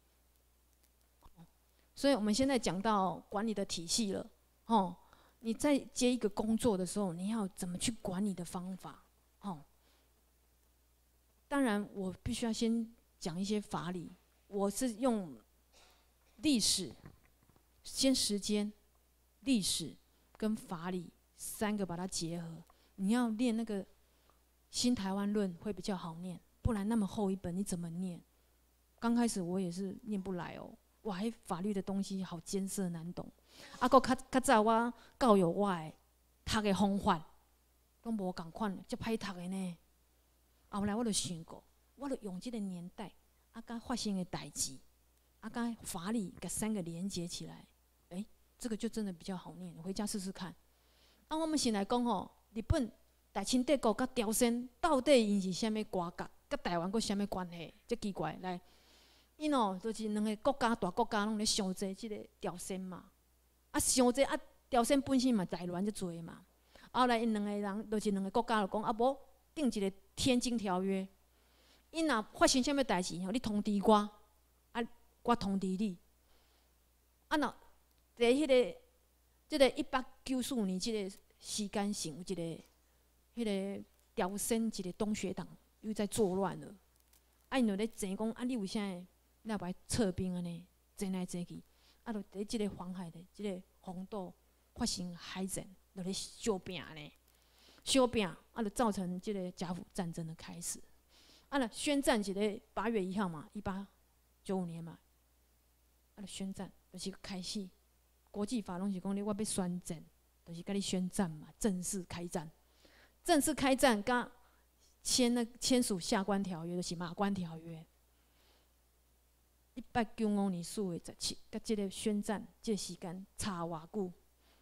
所以我们现在讲到管理的体系了，哦，你在接一个工作的时候，你要怎么去管理的方法，哦。当然，我必须要先讲一些法理，我是用历史，先时间、历史跟法理。 三个把它结合，你要念那个《新台湾论》会比较好念，不然那么厚一本你怎么念？刚开始我也是念不来哦，我还法律的东西好艰涩难懂。啊，搁较较早我教育我的读的方法，拢无共款，足歹读的呢。后来我就想过，我就用这个年代啊，甲发生的代志，啊，甲法理甲三个连接起来，哎、欸，这个就真的比较好念。回家试试看。 啊，我们先来讲吼，日本大清帝国甲朝鲜到底因是虾米瓜葛，甲台湾佫虾米关系？真奇怪。来，因哦，就是两个国家大国家拢咧相争即个朝鲜嘛。啊，相争啊，朝鲜本身嘛内乱就多嘛。后来因两个人，就是两个国家就讲啊，无定一个天津条约。因若发生虾米代志吼，你通知我，啊，我通知你。啊，若在迄个。 即个一八九四年，即个时间性有一个，迄个朝鲜一个东学党又在作乱了。啊，因就咧争讲，啊，你为啥你也不爱撤兵安尼，争来争去，啊，就伫即个黄海的即个红岛发生海战，就咧相拼呢，相拼，啊，就造成即个甲午战争的开始。啊，那宣战是咧八月一号嘛，一八九五年嘛，啊，就宣战就是开始。 国际法拢是讲你我要宣战，就是甲你宣战嘛，正式开战。正式开战，甲签那签署下关条约，就是马关条约。一八九五年四月十七，甲这个宣战，这个时间差偌久？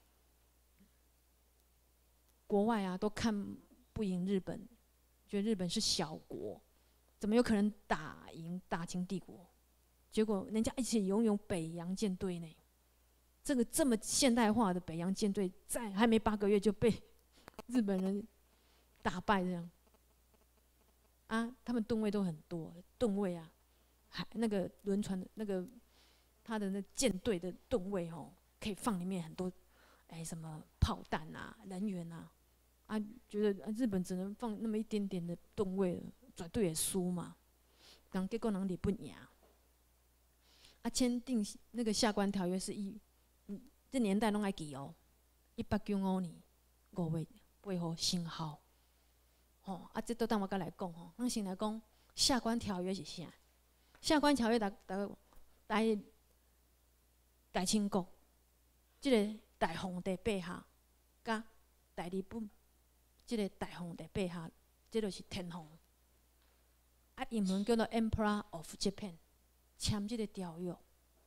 国外啊都看不赢日本，觉得日本是小国，怎么有可能打赢大清帝国？结果人家一起拥有北洋舰队呢。 这个这么现代化的北洋舰队，在还没八个月就被日本人打败，这样啊，他们吨位都很多，吨位啊，还那个轮船的那个他的那舰队的吨位哦，可以放里面很多哎什么炮弹啊、人员啊，啊觉得日本只能放那么一点点的吨位了，绝对会输嘛。但结果人日本赢。啊，签订那个下关条约是一，嗯，这年代拢爱记哦，一八九五年五月八号生效。吼，啊，这都等我再来讲吼。咱先来讲下关条约是啥？下关条约大大大大清国，即、这个大皇帝陛下，甲大日本，即、这个大皇帝陛下，即、这就是天皇。啊，英文叫做 Emperor of Japan。签这个条约，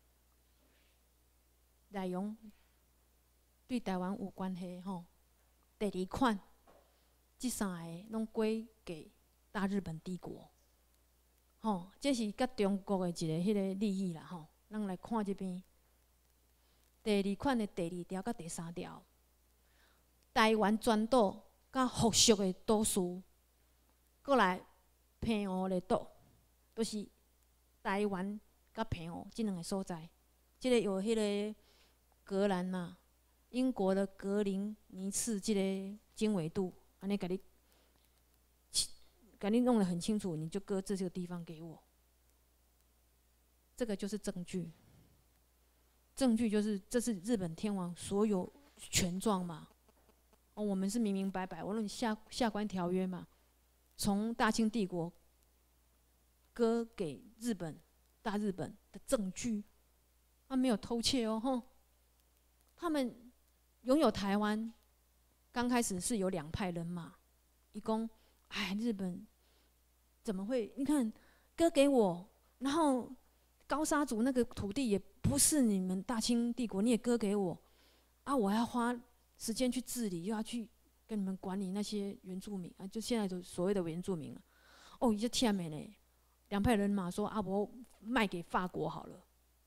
内容对台湾有关系吼。第二款，这三个拢归给大日本帝国，吼，这是甲中国的一个迄个利益啦吼。咱来看这边，第二款的第二条甲第三条，台湾全岛甲附属的岛屿，过来澎湖的岛，都是。台湾甲澎湖这两个所在，即、这个有迄个格兰嘛，英国的格林尼治这个经纬度，安尼甲你，甲你弄得很清楚，你就搁这个地方给我。这个就是证据，证据就是这是日本天皇所有权状嘛。哦，我们是明明白白，无论下下关条约嘛，从大清帝国。割给日本、大日本的证据，他没有偷窃哦，吼。他们拥有台湾，刚开始是有两派人马，一共，哎，日本怎么会？你看割给我，然后高沙族那个土地也不是你们大清帝国，你也割给我，啊，我还要花时间去治理，又要去跟你们管理那些原住民啊，就现在的所谓的原住民了，哦，就天美呢。两派人马说：“啊，我卖给法国好了。”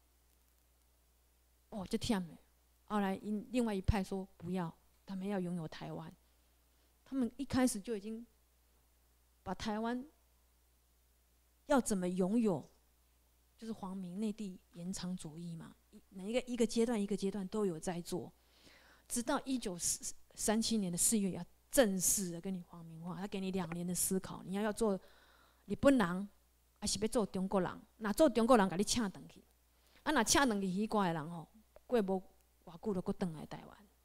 哦，就忝了。后来，另外一派说不要，他们要拥有台湾。他们一开始就已经把台湾要怎么拥有，就是皇民内地延长主义嘛。每一个一个阶段一个阶段都有在做，直到一九三七年的四月要正式的跟你皇民化，他给你两年的思考，你要要做日本人。还是要做中国人，若做中国人，甲你请转去。啊，若请转去迄挂的人吼，过无偌久就搁转来台湾。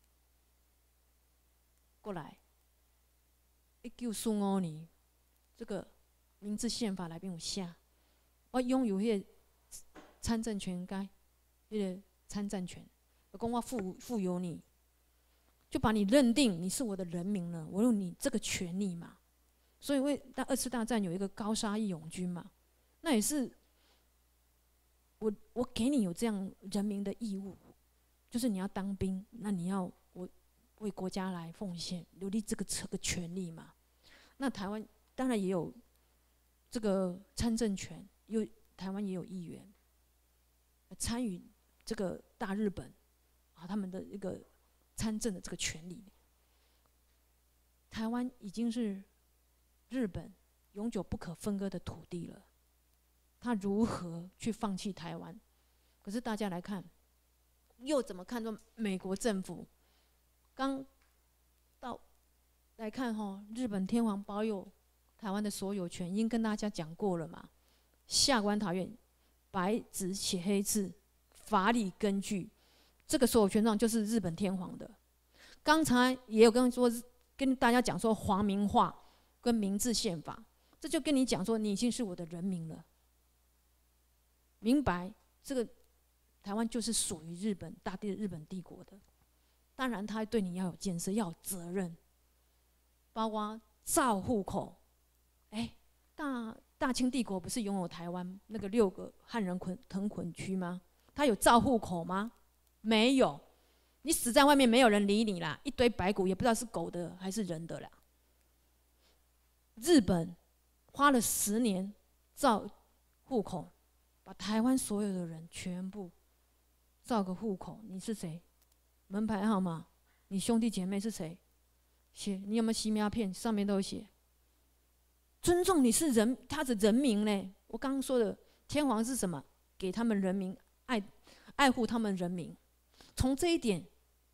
过来，一九四五年，这个明治宪法内面有写，我拥有迄个参政权，该迄个参战权，我讲我赋赋有你，就把你认定你是我的人民了，我有你这个权利嘛。所以为大二次大战有一个高沙义勇军嘛，那也是我我给你有这样人民的义务，就是你要当兵，那你要我为国家来奉献，有你这个这个权利嘛。那台湾当然也有这个参政权，有台湾也有议员参与这个大日本啊他们的一个参政的这个权利。台湾已经是日本永久不可分割的土地了，他如何去放弃台湾？可是大家来看，又怎么看作美国政府？刚到来看哈，日本天皇保有台湾的所有权，已经跟大家讲过了嘛。下关条约白纸写黑字，法理根据，这个所有权状就是日本天皇的。刚才也有跟说跟大家讲说皇民化。跟明治宪法，这就跟你讲说，你已经是我的人民了。明白这个台湾就是属于日本大地日本帝国的，当然他对你要有建设，要有责任，包括造户口。哎、欸，大大清帝国不是拥有台湾那个六个汉人捆屯垦区吗？他有造户口吗？没有，你死在外面，没有人理你啦，一堆白骨也不知道是狗的还是人的啦。日本花了十年造户口，把台湾所有的人全部造个户口。你是谁？门牌号码？你兄弟姐妹是谁？写你有没有吸名片？上面都有写。尊重你是人，他的人民呢？我刚刚说的天皇是什么？给他们人民爱爱护他们人民。从这一点，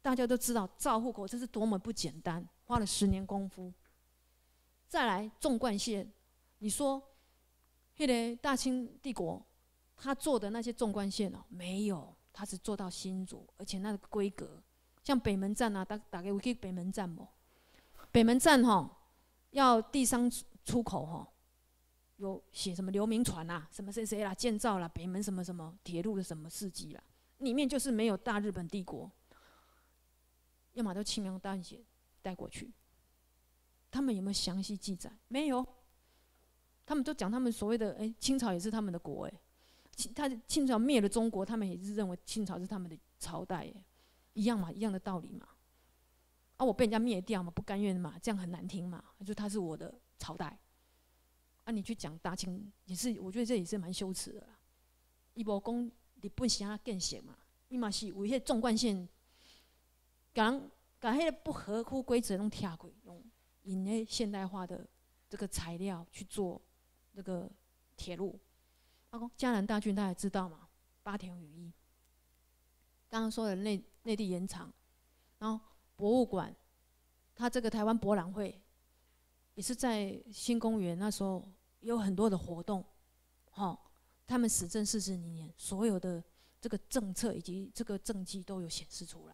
大家都知道造户口这是多么不简单，花了十年功夫。再来纵贯线，你说，那个大清帝国他做的那些纵贯线哦，没有，他只做到新竹，而且那个规格，像北门站啊，大大概有去北门站不？北门站哈、哦，要地商出口哈、哦，有写什么刘铭传啊，什么谁谁啦，建造啦，北门什么什么铁路的什么事迹啦，里面就是没有大日本帝国，要么都轻描淡写带过去。他们有没有详细记载？没有。他们都讲他们所谓的哎、欸，清朝也是他们的国哎、欸，他清朝灭了中国，他们也是认为清朝是他们的朝代哎、欸，一样嘛，一样的道理嘛。啊，我被人家灭掉嘛，不甘愿嘛，这样很难听嘛，就他是我的朝代。啊，你去讲大清也是，我觉得这也是蛮羞耻的啦。伊无讲日本是安建设嘛，伊嘛是为迄纵贯线，甲人甲迄个不合乎规则拢拆开，用引迄现代化的这个材料去做这个铁路。啊，讲嘉南大郡大家知道嘛？八田羽衣，刚刚说的内内地盐场，然后博物馆，它这个台湾博览会也是在新公园那时候有很多的活动，好、哦，他们始政四十年，所有的这个政策以及这个政绩都有显示出来。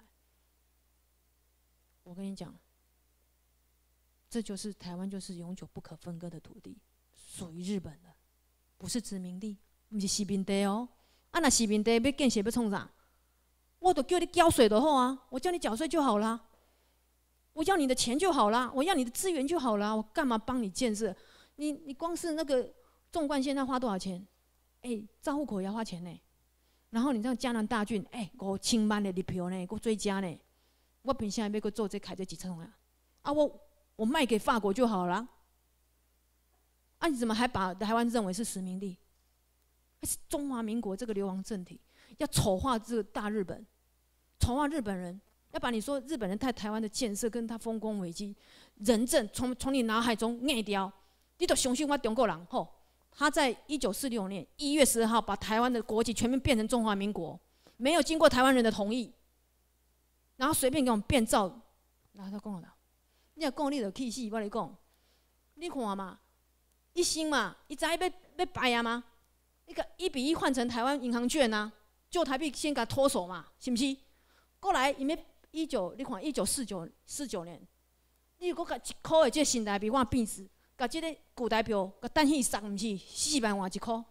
我跟你讲，这就是台湾就是永久不可分割的土地，属于日本的，不是殖民地，不是殖民地哦。啊，那殖民地要建设要创啥？我都叫你缴税就好啊，我叫你缴税就好啦。我要你的钱就好啦，我要你的资源就好啦，我干嘛帮你建设？你你光是那个纵贯线要花多少钱？哎、欸，造户口也要花钱呢。然后你像嘉南大郡，哎、欸，五千万的入票呢，够追加呢。我凭啥要去做这开这几层啊？啊，我我卖给法国就好了。啊，你怎么还把台湾认为是殖民地？还是中华民国这个流亡政体要丑化这个大日本，丑化日本人？要把你说日本人在台湾的建设跟他丰功伟绩、仁政从从你脑海中灭掉，你都相信我中国人吼？他在一九四六年一月十二号把台湾的国籍全面变成中华民国，没有经过台湾人的同意，然后随便给我们变造。然后他讲了，你若讲你就气死，我跟你讲，你看嘛，一星嘛，伊知要要败啊吗？那个一比一换成台湾银行券啊，旧台币先给他脱手嘛，是不是？过来，因为一九，你看一九四九四九年，你如果甲一箍的这新台币我变死，甲这个旧台票甲等去送，毋是四万换一箍，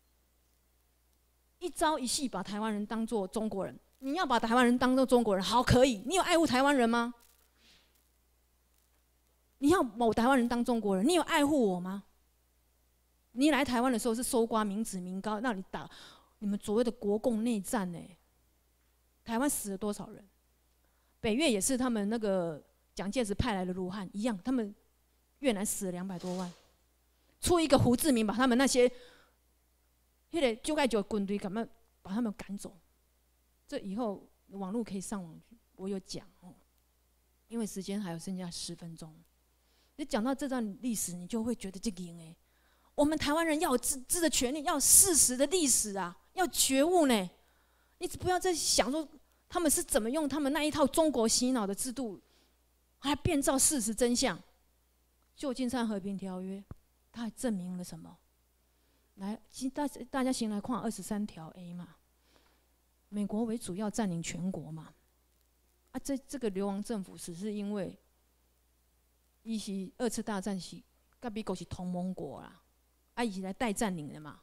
一朝一夕把台湾人当作中国人。你要把台湾人当作中国人，好可以，你有爱护台湾人吗？你要某台湾人当中国人，你有爱护我吗？你来台湾的时候是搜刮民脂民膏，让你打你们所谓的国共内战呢、欸？台湾死了多少人？北越也是他们那个蒋介石派来的卢汉一样，他们越南死了两百多万，出一个胡志明把他们那些那个九盖九军队，赶快把他们赶走。这以后网络可以上网，我有讲哦，因为时间还有剩下十分钟。你讲到这段历史，你就会觉得这个哎，我们台湾人要有自治的权利，要有事实的历史啊，要觉悟呢。你不要再想说他们是怎么用他们那一套中国洗脑的制度，还变造事实真相。旧金山和平条约，它还证明了什么？来，大大家先来看二十三条 A 嘛，美国为主要占领全国嘛。啊，这这个流亡政府只是因为，伊是二次大战是跟美国是同盟国啦，啊，伊是来代占领的嘛。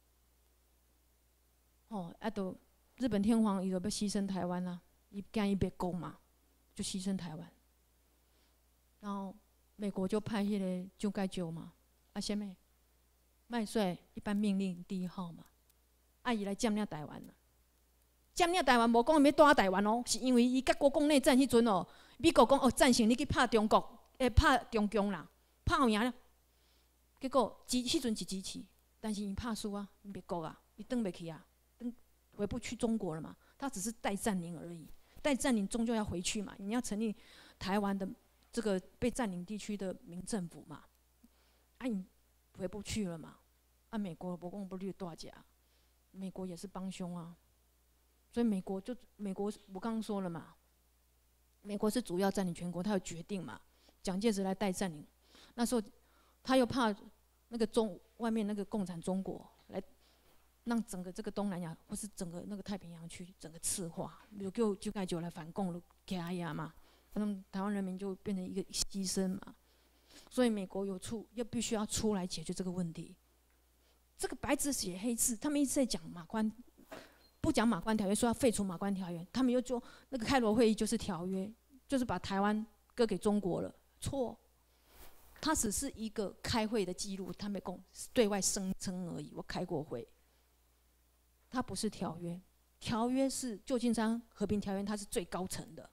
哦，啊都。日本天皇伊就要牺牲台湾啦，伊惊伊别攻嘛，就牺牲台湾。然后美国就派迄个九盖九嘛，啊什么？麦帅一般命令第一号嘛，啊伊来占领台湾啦。占领台湾无讲伊要打台湾哦，是因为伊甲国共内战迄阵哦，美国讲哦战胜你去拍中国，诶拍中共啦，拍赢了。结果支迄阵是支持，但是伊拍输啊，美国啊，伊转袂去啊。回不去中国了嘛？他只是代占领而已，代占领终究要回去嘛。你要成立台湾的这个被占领地区的民政府嘛？啊，你回不去了嘛？啊，美国不共不掠大家，美国也是帮凶啊。所以美国就美国，我刚刚说了嘛， 美国是主要占领全国，他有决定嘛，蒋介石来代占领。那时候他又怕那个中外面那个共产中国来让整个这个东南亚或是整个那个太平洋区整个赤化，就就就该就来反共了，给他压嘛，那么台湾人民就变成一个牺牲嘛。所以美国有出要必须要出来解决这个问题。这个白纸写黑字，他们一直在讲马关，不讲马关条约，说要废除马关条约，他们又说那个开罗会议就是条约，就是把台湾割给中国了，错。它只是一个开会的记录，他们共对外声称而已。我开过会，它不是条约，条约是旧金山和平条约，它是最高层的。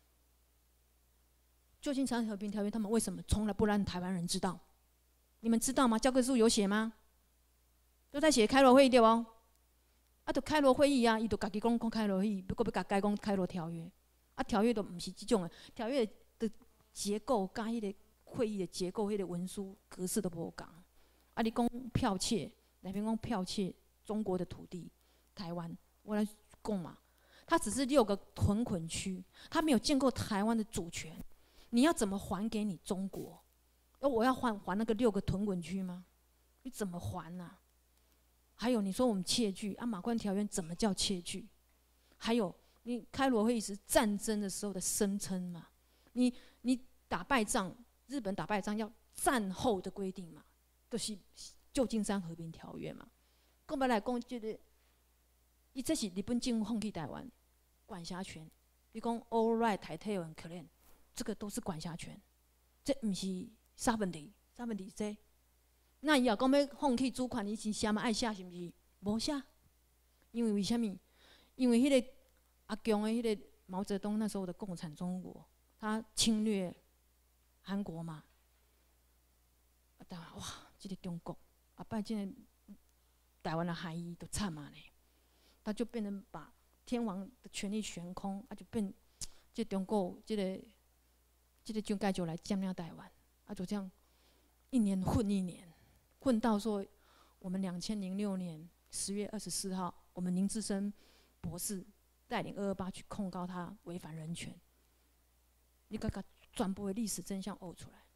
旧金山和平条约，他们为什么从来不让台湾人知道？你们知道吗？教科书有写吗？都在写开罗会议对不？啊，就开罗会议啊，伊就家己讲讲开罗会议，不过要甲改讲开罗条约。啊，条约都不是这种的，条约的结构甲迄个会议的结构、迄个文书格式都无共。啊，你讲剽窃，哪边讲剽窃中国的土地，台湾，我来讲嘛，它只是六个屯垦区，它没有建构台湾的主权。你要怎么还给你中国？而我要还还那个六个屯垦区吗？你怎么还呢、啊？还有你说我们窃据啊，马关条约怎么叫窃据？还有你开罗会议是战争的时候的声称嘛？你你打败仗，日本打败仗要战后的规定嘛？就是旧金山和平条约嘛。讲白来讲，这个，伊这是日本政府放弃台湾管辖权。你讲 all right， 台台湾 claim。这个都是管辖权，这不是啥问题，啥问题这？那伊若讲要放弃主权，伊是啥物爱写是毋是？无写，因为为虾米？因为迄个阿强的迄个毛泽东那时候的共产中国，他侵略韩国嘛，啊，但哇，这个中国啊，拜这个台湾的海医都惨嘛呢，他就变成把天皇的权力悬空，啊，就变这中国这个。这个军改就来占领台湾，啊，就这样一年混一年，混到说我们两千零六年十月二十四号，我们林志深博士带领二二八去控告他违反人权，你把全部的历史真相呕出来，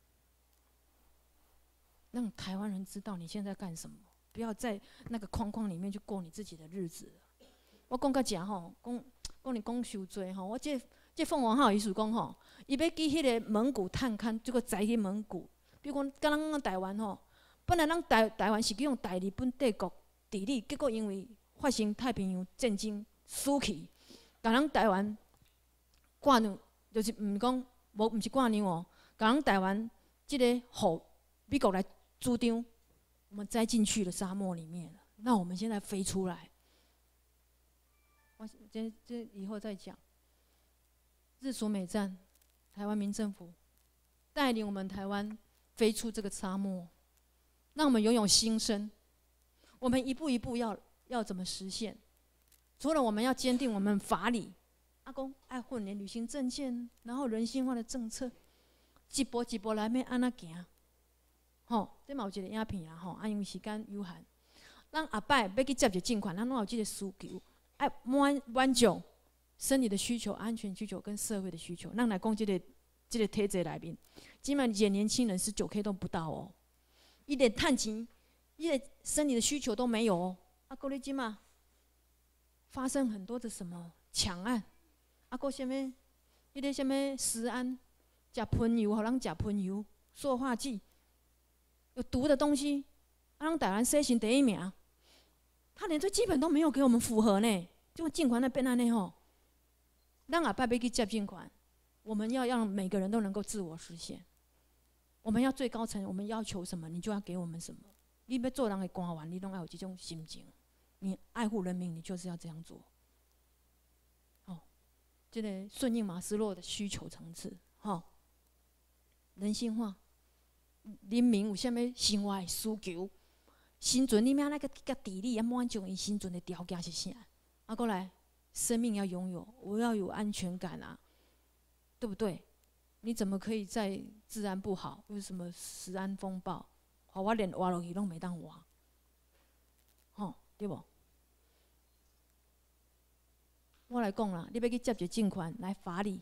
让台湾人知道你现在干什么，不要在那个框框里面去过你自己的日子。我讲到这吼，讲讲你讲伤多吼，我这。这凤凰号意思讲吼，伊要去迄个蒙古探勘，结果栽去蒙古。比如讲，甲咱台湾吼，本来咱台台湾是去用大日本帝国治理，结果因为发生太平洋战争死去，甲咱台湾挂娘，就是毋讲无毋是挂娘哦，甲咱台湾即个互美国来主张，我们栽进去了沙漠里面了。那我们现在飞出来，我这这以后再讲。日苏美战，台湾民政府带领我们台湾飞出这个沙漠，让我们拥有新生。我们一步一步要要怎么实现？除了我们要坚定我们法理，阿公爱混联旅行证件，然后人性化的政策，一步一步来要安怎行？吼，这嘛有一个影片啦吼，啊因为时间有限，咱后摆要去接一政权，咱拢有这个需求，爱满满足。生理的需求、安全需求跟社会的需求，咱来讲这个这个体制内面，基本上年轻人十九 K 都不到哦，一点趁钱，一点生理的需求都没有哦。啊，过你今嘛发生很多的什么抢案，啊，过什么，迄个什么食安，食喷油，互人食喷油、塑化剂，有毒的东西，啊，让台湾世行第一名，他连最基本都没有给我们符合呢，就尽管那变安尼吼。咱下摆要去接政权，我们要让每个人都能够自我实现。我们要最高层，我们要求什么，你就要给我们什么。你要做人的官员，你拢要有这种心情。你爱护人民，你就是要这样做。哦，这个顺应马斯洛的需求层次，吼、哦，人性化，人民有啥物生活的需求，生存你要那个个地理要满足伊生存的条件是啥？啊，过来。生命要拥有，我要有安全感啊，对不对？你怎么可以在治安不好，有什么食安风暴，我连活落去拢袂当活，吼，对不？我来讲啦，你要去接一个政权来法理，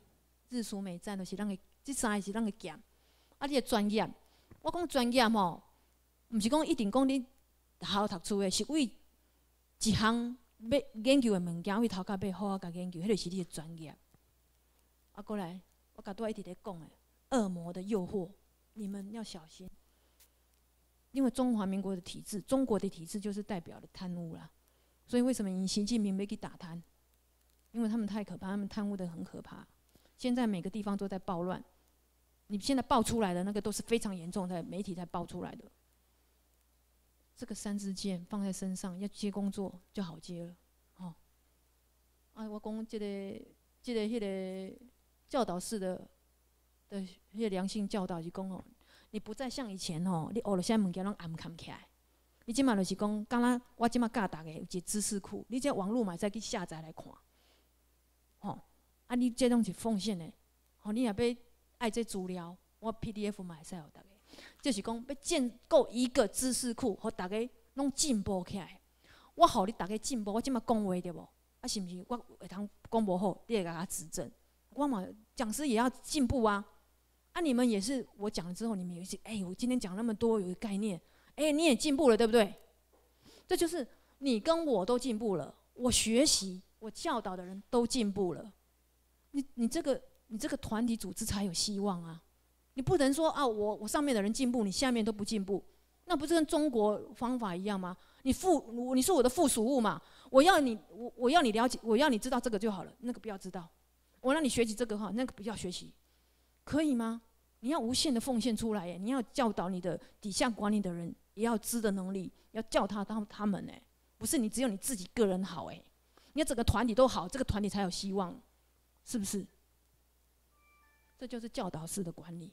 日苏美战就是咱个，这三个是咱个剑。啊，你的专业，我讲专业吼，毋是讲一定讲你好读书的，是为一项要研究的物件，为头到尾好啊，甲研究，迄就是你的专业。啊，过来，我甲拄仔一直咧讲的，恶魔的诱惑，你们要小心。因为中华民国的体制，中国的体制就是代表了贪污啦。所以为什么习近平没去打贪？因为他们太可怕，他们贪污的很可怕。现在每个地方都在暴乱，你现在爆出来的那个都是非常严重的，媒体才爆出来的。这个三支箭放在身上，要接工作就好接了，哦。啊，我讲这个、这个、迄个教导式的的迄个良性教导是讲哦，你不再像以前哦，你学了啥物件拢暗藏起来。你即马就是讲，敢若我即马教大家有一个知识库，你这网络嘛再去下载来看，吼、哦，啊，你这拢是奉献的，吼、哦，你若要爱这资料，我 P D F 嘛会使互大家，就是讲要建构一个知识库，互大家拢进步起来。我互你大家进步，我即马讲话对无？啊，是毋是我会通讲无好，你会甲我指正？我嘛讲师也要进步啊！啊，你们也是，我讲了之后，你们也是，哎、欸，我今天讲那么多，有个概念。哎、欸，你也进步了，对不对？这就是你跟我都进步了，我学习、我教导的人都进步了。你你这个你这个团体组织才有希望啊！你不能说啊，我我上面的人进步，你下面都不进步，那不是跟中国方法一样吗？你附你是我的附属物嘛，我要你我我要你了解，我要你知道这个就好了，那个不要知道。我让你学习这个哈，那个不要学习，可以吗？你要无限的奉献出来耶！你要教导你的底下管理的人。也要知的能力，要教他他他们呢，不是你只有你自己个人好哎，你要整个团体都好，这个团体才有希望，是不是？这就是教导式的管理。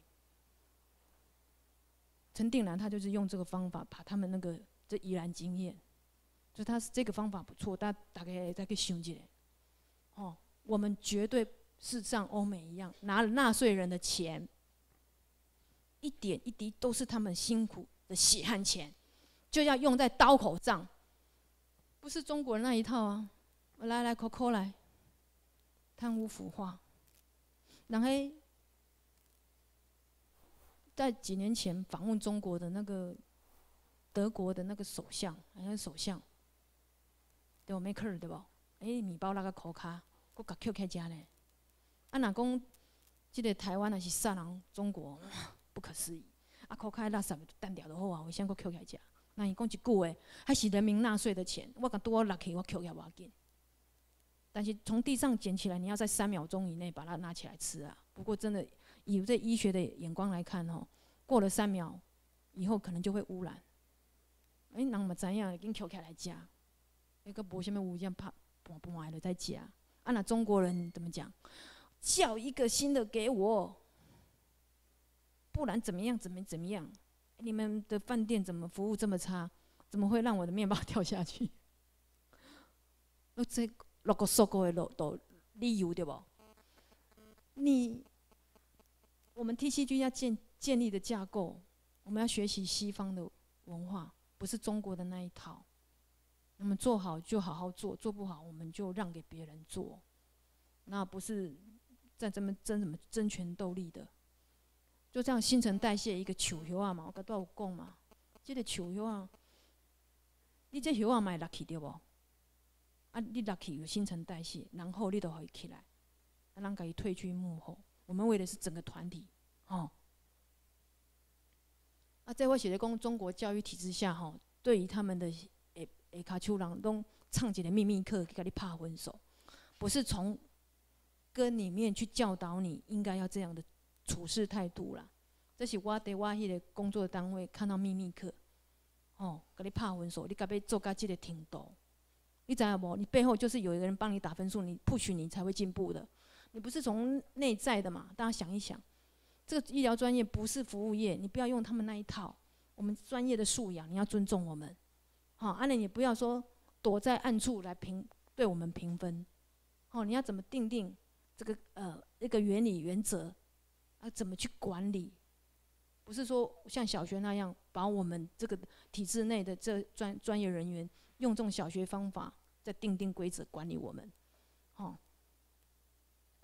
陈定南他就是用这个方法，把他们那个这宜兰经验，就他是这个方法不错，大大概再去想一下。哦，我们绝对是像欧美一样，拿了纳税人的钱，一点一滴都是他们辛苦的血汗钱，就要用在刀口上，不是中国人那一套啊！来来，扣扣来，贪污腐化。然后在几年前访问中国的那个德国的那个首相，好像是首相，对吧？梅克尔对不？哎、欸，米包那个口卡，我甲捡起来呢。啊，若讲这个台湾还是杀人中国，不可思议。啊，口卡垃圾单掉就好啊，为啥佫捡起来食？那伊讲一句话，还是人民纳税的钱，我甲拄好落去，我捡起来无要紧。但是从地上捡起来，你要在三秒钟以内把它拿起来吃啊。不过真的，以这医学的眼光来看吼，过了三秒以后可能就会污染。哎、欸，人嘛知影，已经捡起来食，那个无啥物污染，拍半半的在食。啊，那中国人怎么讲？叫一个新的给我。不然怎么样？怎么怎么样？你们的饭店怎么服务这么差？怎么会让我的面包掉下去？我这六个说过的路都理由对不？你我们 T C G 要建建立的架构，我们要学习西方的文化，不是中国的那一套。我们做好就好好做，做不好我们就让给别人做，那不是在这么争什么争权斗利的。就这样新陈代谢一个树叶啊嘛，我甲拄有讲嘛，这个树叶啊，你这叶啊嘛会落去对无？啊，你落去有新陈代谢，然后你就可以起来，啊，咱家己退居幕后。我们为的是整个团体，吼。啊，这我写的讲中国教育体制下吼，对于他们的下下骹手人拢唱一个秘密课，去甲你拍分数，不是从根里面去教导你应该要这样的处事态度啦。这是我伫我迄个工作单位看到秘密课，吼，甲你拍分数，你甲要做到这个程度，你知影无？你背后就是有一个人帮你打分数，你 push 你才会进步的。你不是从内在的嘛？大家想一想，这个医疗专业不是服务业，你不要用他们那一套。我们专业的素养，你要尊重我们。好，安尼你不要说躲在暗处来评对我们评分。好，你要怎么定定这个呃一个原理原则？啊，怎么去管理？不是说像小学那样，把我们这个体制内的这专专业人员用这种小学方法在定定规则管理我们。好。啊，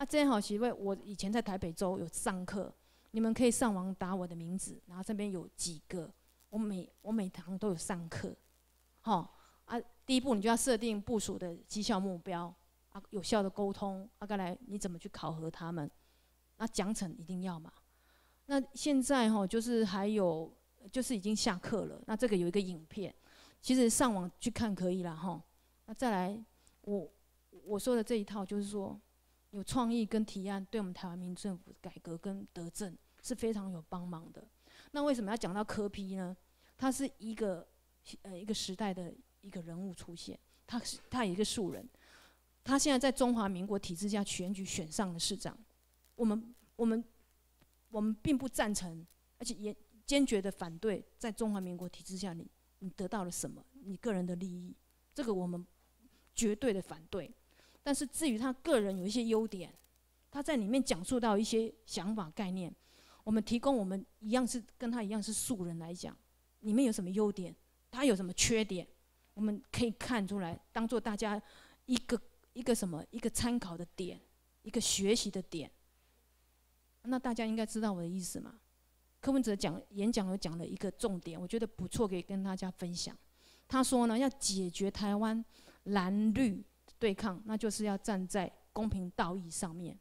啊，这好是因为我以前在台北州有上课，你们可以上网打我的名字，然后这边有几个，我每我每堂都有上课，吼啊，第一步你就要设定部署的绩效目标，啊，有效的沟通，啊，再来你怎么去考核他们，那奖惩一定要嘛。那现在吼就是还有就是已经下课了，那这个有一个影片，其实上网去看可以啦吼。那再来我我说的这一套就是说。有创意跟提案，对我们台湾民主政府改革跟德政是非常有帮忙的。那为什么要讲到柯 P 呢？他是一个呃一个时代的一个人物出现，他是他也一个素人，他现在在中华民国体制下选举选上了市长，我们我们我们并不赞成，而且也坚决的反对，在中华民国体制下你你得到了什么？你个人的利益，这个我们绝对的反对。但是至于他个人有一些优点，他在里面讲述到一些想法概念，我们提供我们一样是跟他一样是素人来讲，里面有什么优点，他有什么缺点，我们可以看出来，当做大家一个一个什么一个参考的点，一个学习的点。那大家应该知道我的意思嘛？柯文哲讲演讲有讲了一个重点，我觉得不错，可以跟大家分享。他说呢，要解决台湾蓝绿对抗，那就是要站在公平道义上面。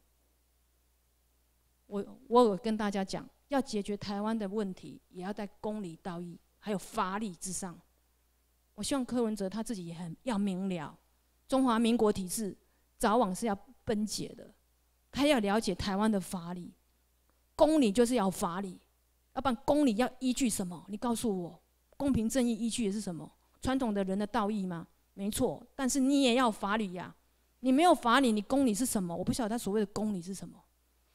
我我有跟大家讲，要解决台湾的问题，也要在公理道义还有法理之上。我希望柯文哲他自己也很要明了，中华民国体制早晚是要崩解的，他要了解台湾的法理，公理就是要法理，要不然公理要依据什么？你告诉我，公平正义依据的是什么？传统的人的道义吗？没错，但是你也要法理呀、啊。你没有法理，你公理是什么？我不晓得他所谓的公理是什么。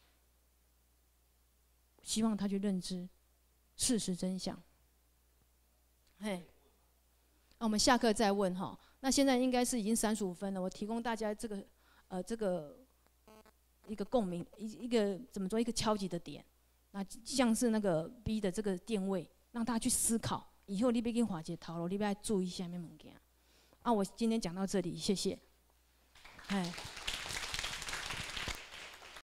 希望他去认知事实真相。嘿，那我们下课再问哈。那现在应该是已经三十五分了，我提供大家这个呃这个一个共鸣，一一个怎么说一个敲击的点。那像是那个 B 的这个定位，让大家去思考，以后你要跟华姐讨论，你要注意下面物件。啊，我今天讲到这里，谢谢。哎。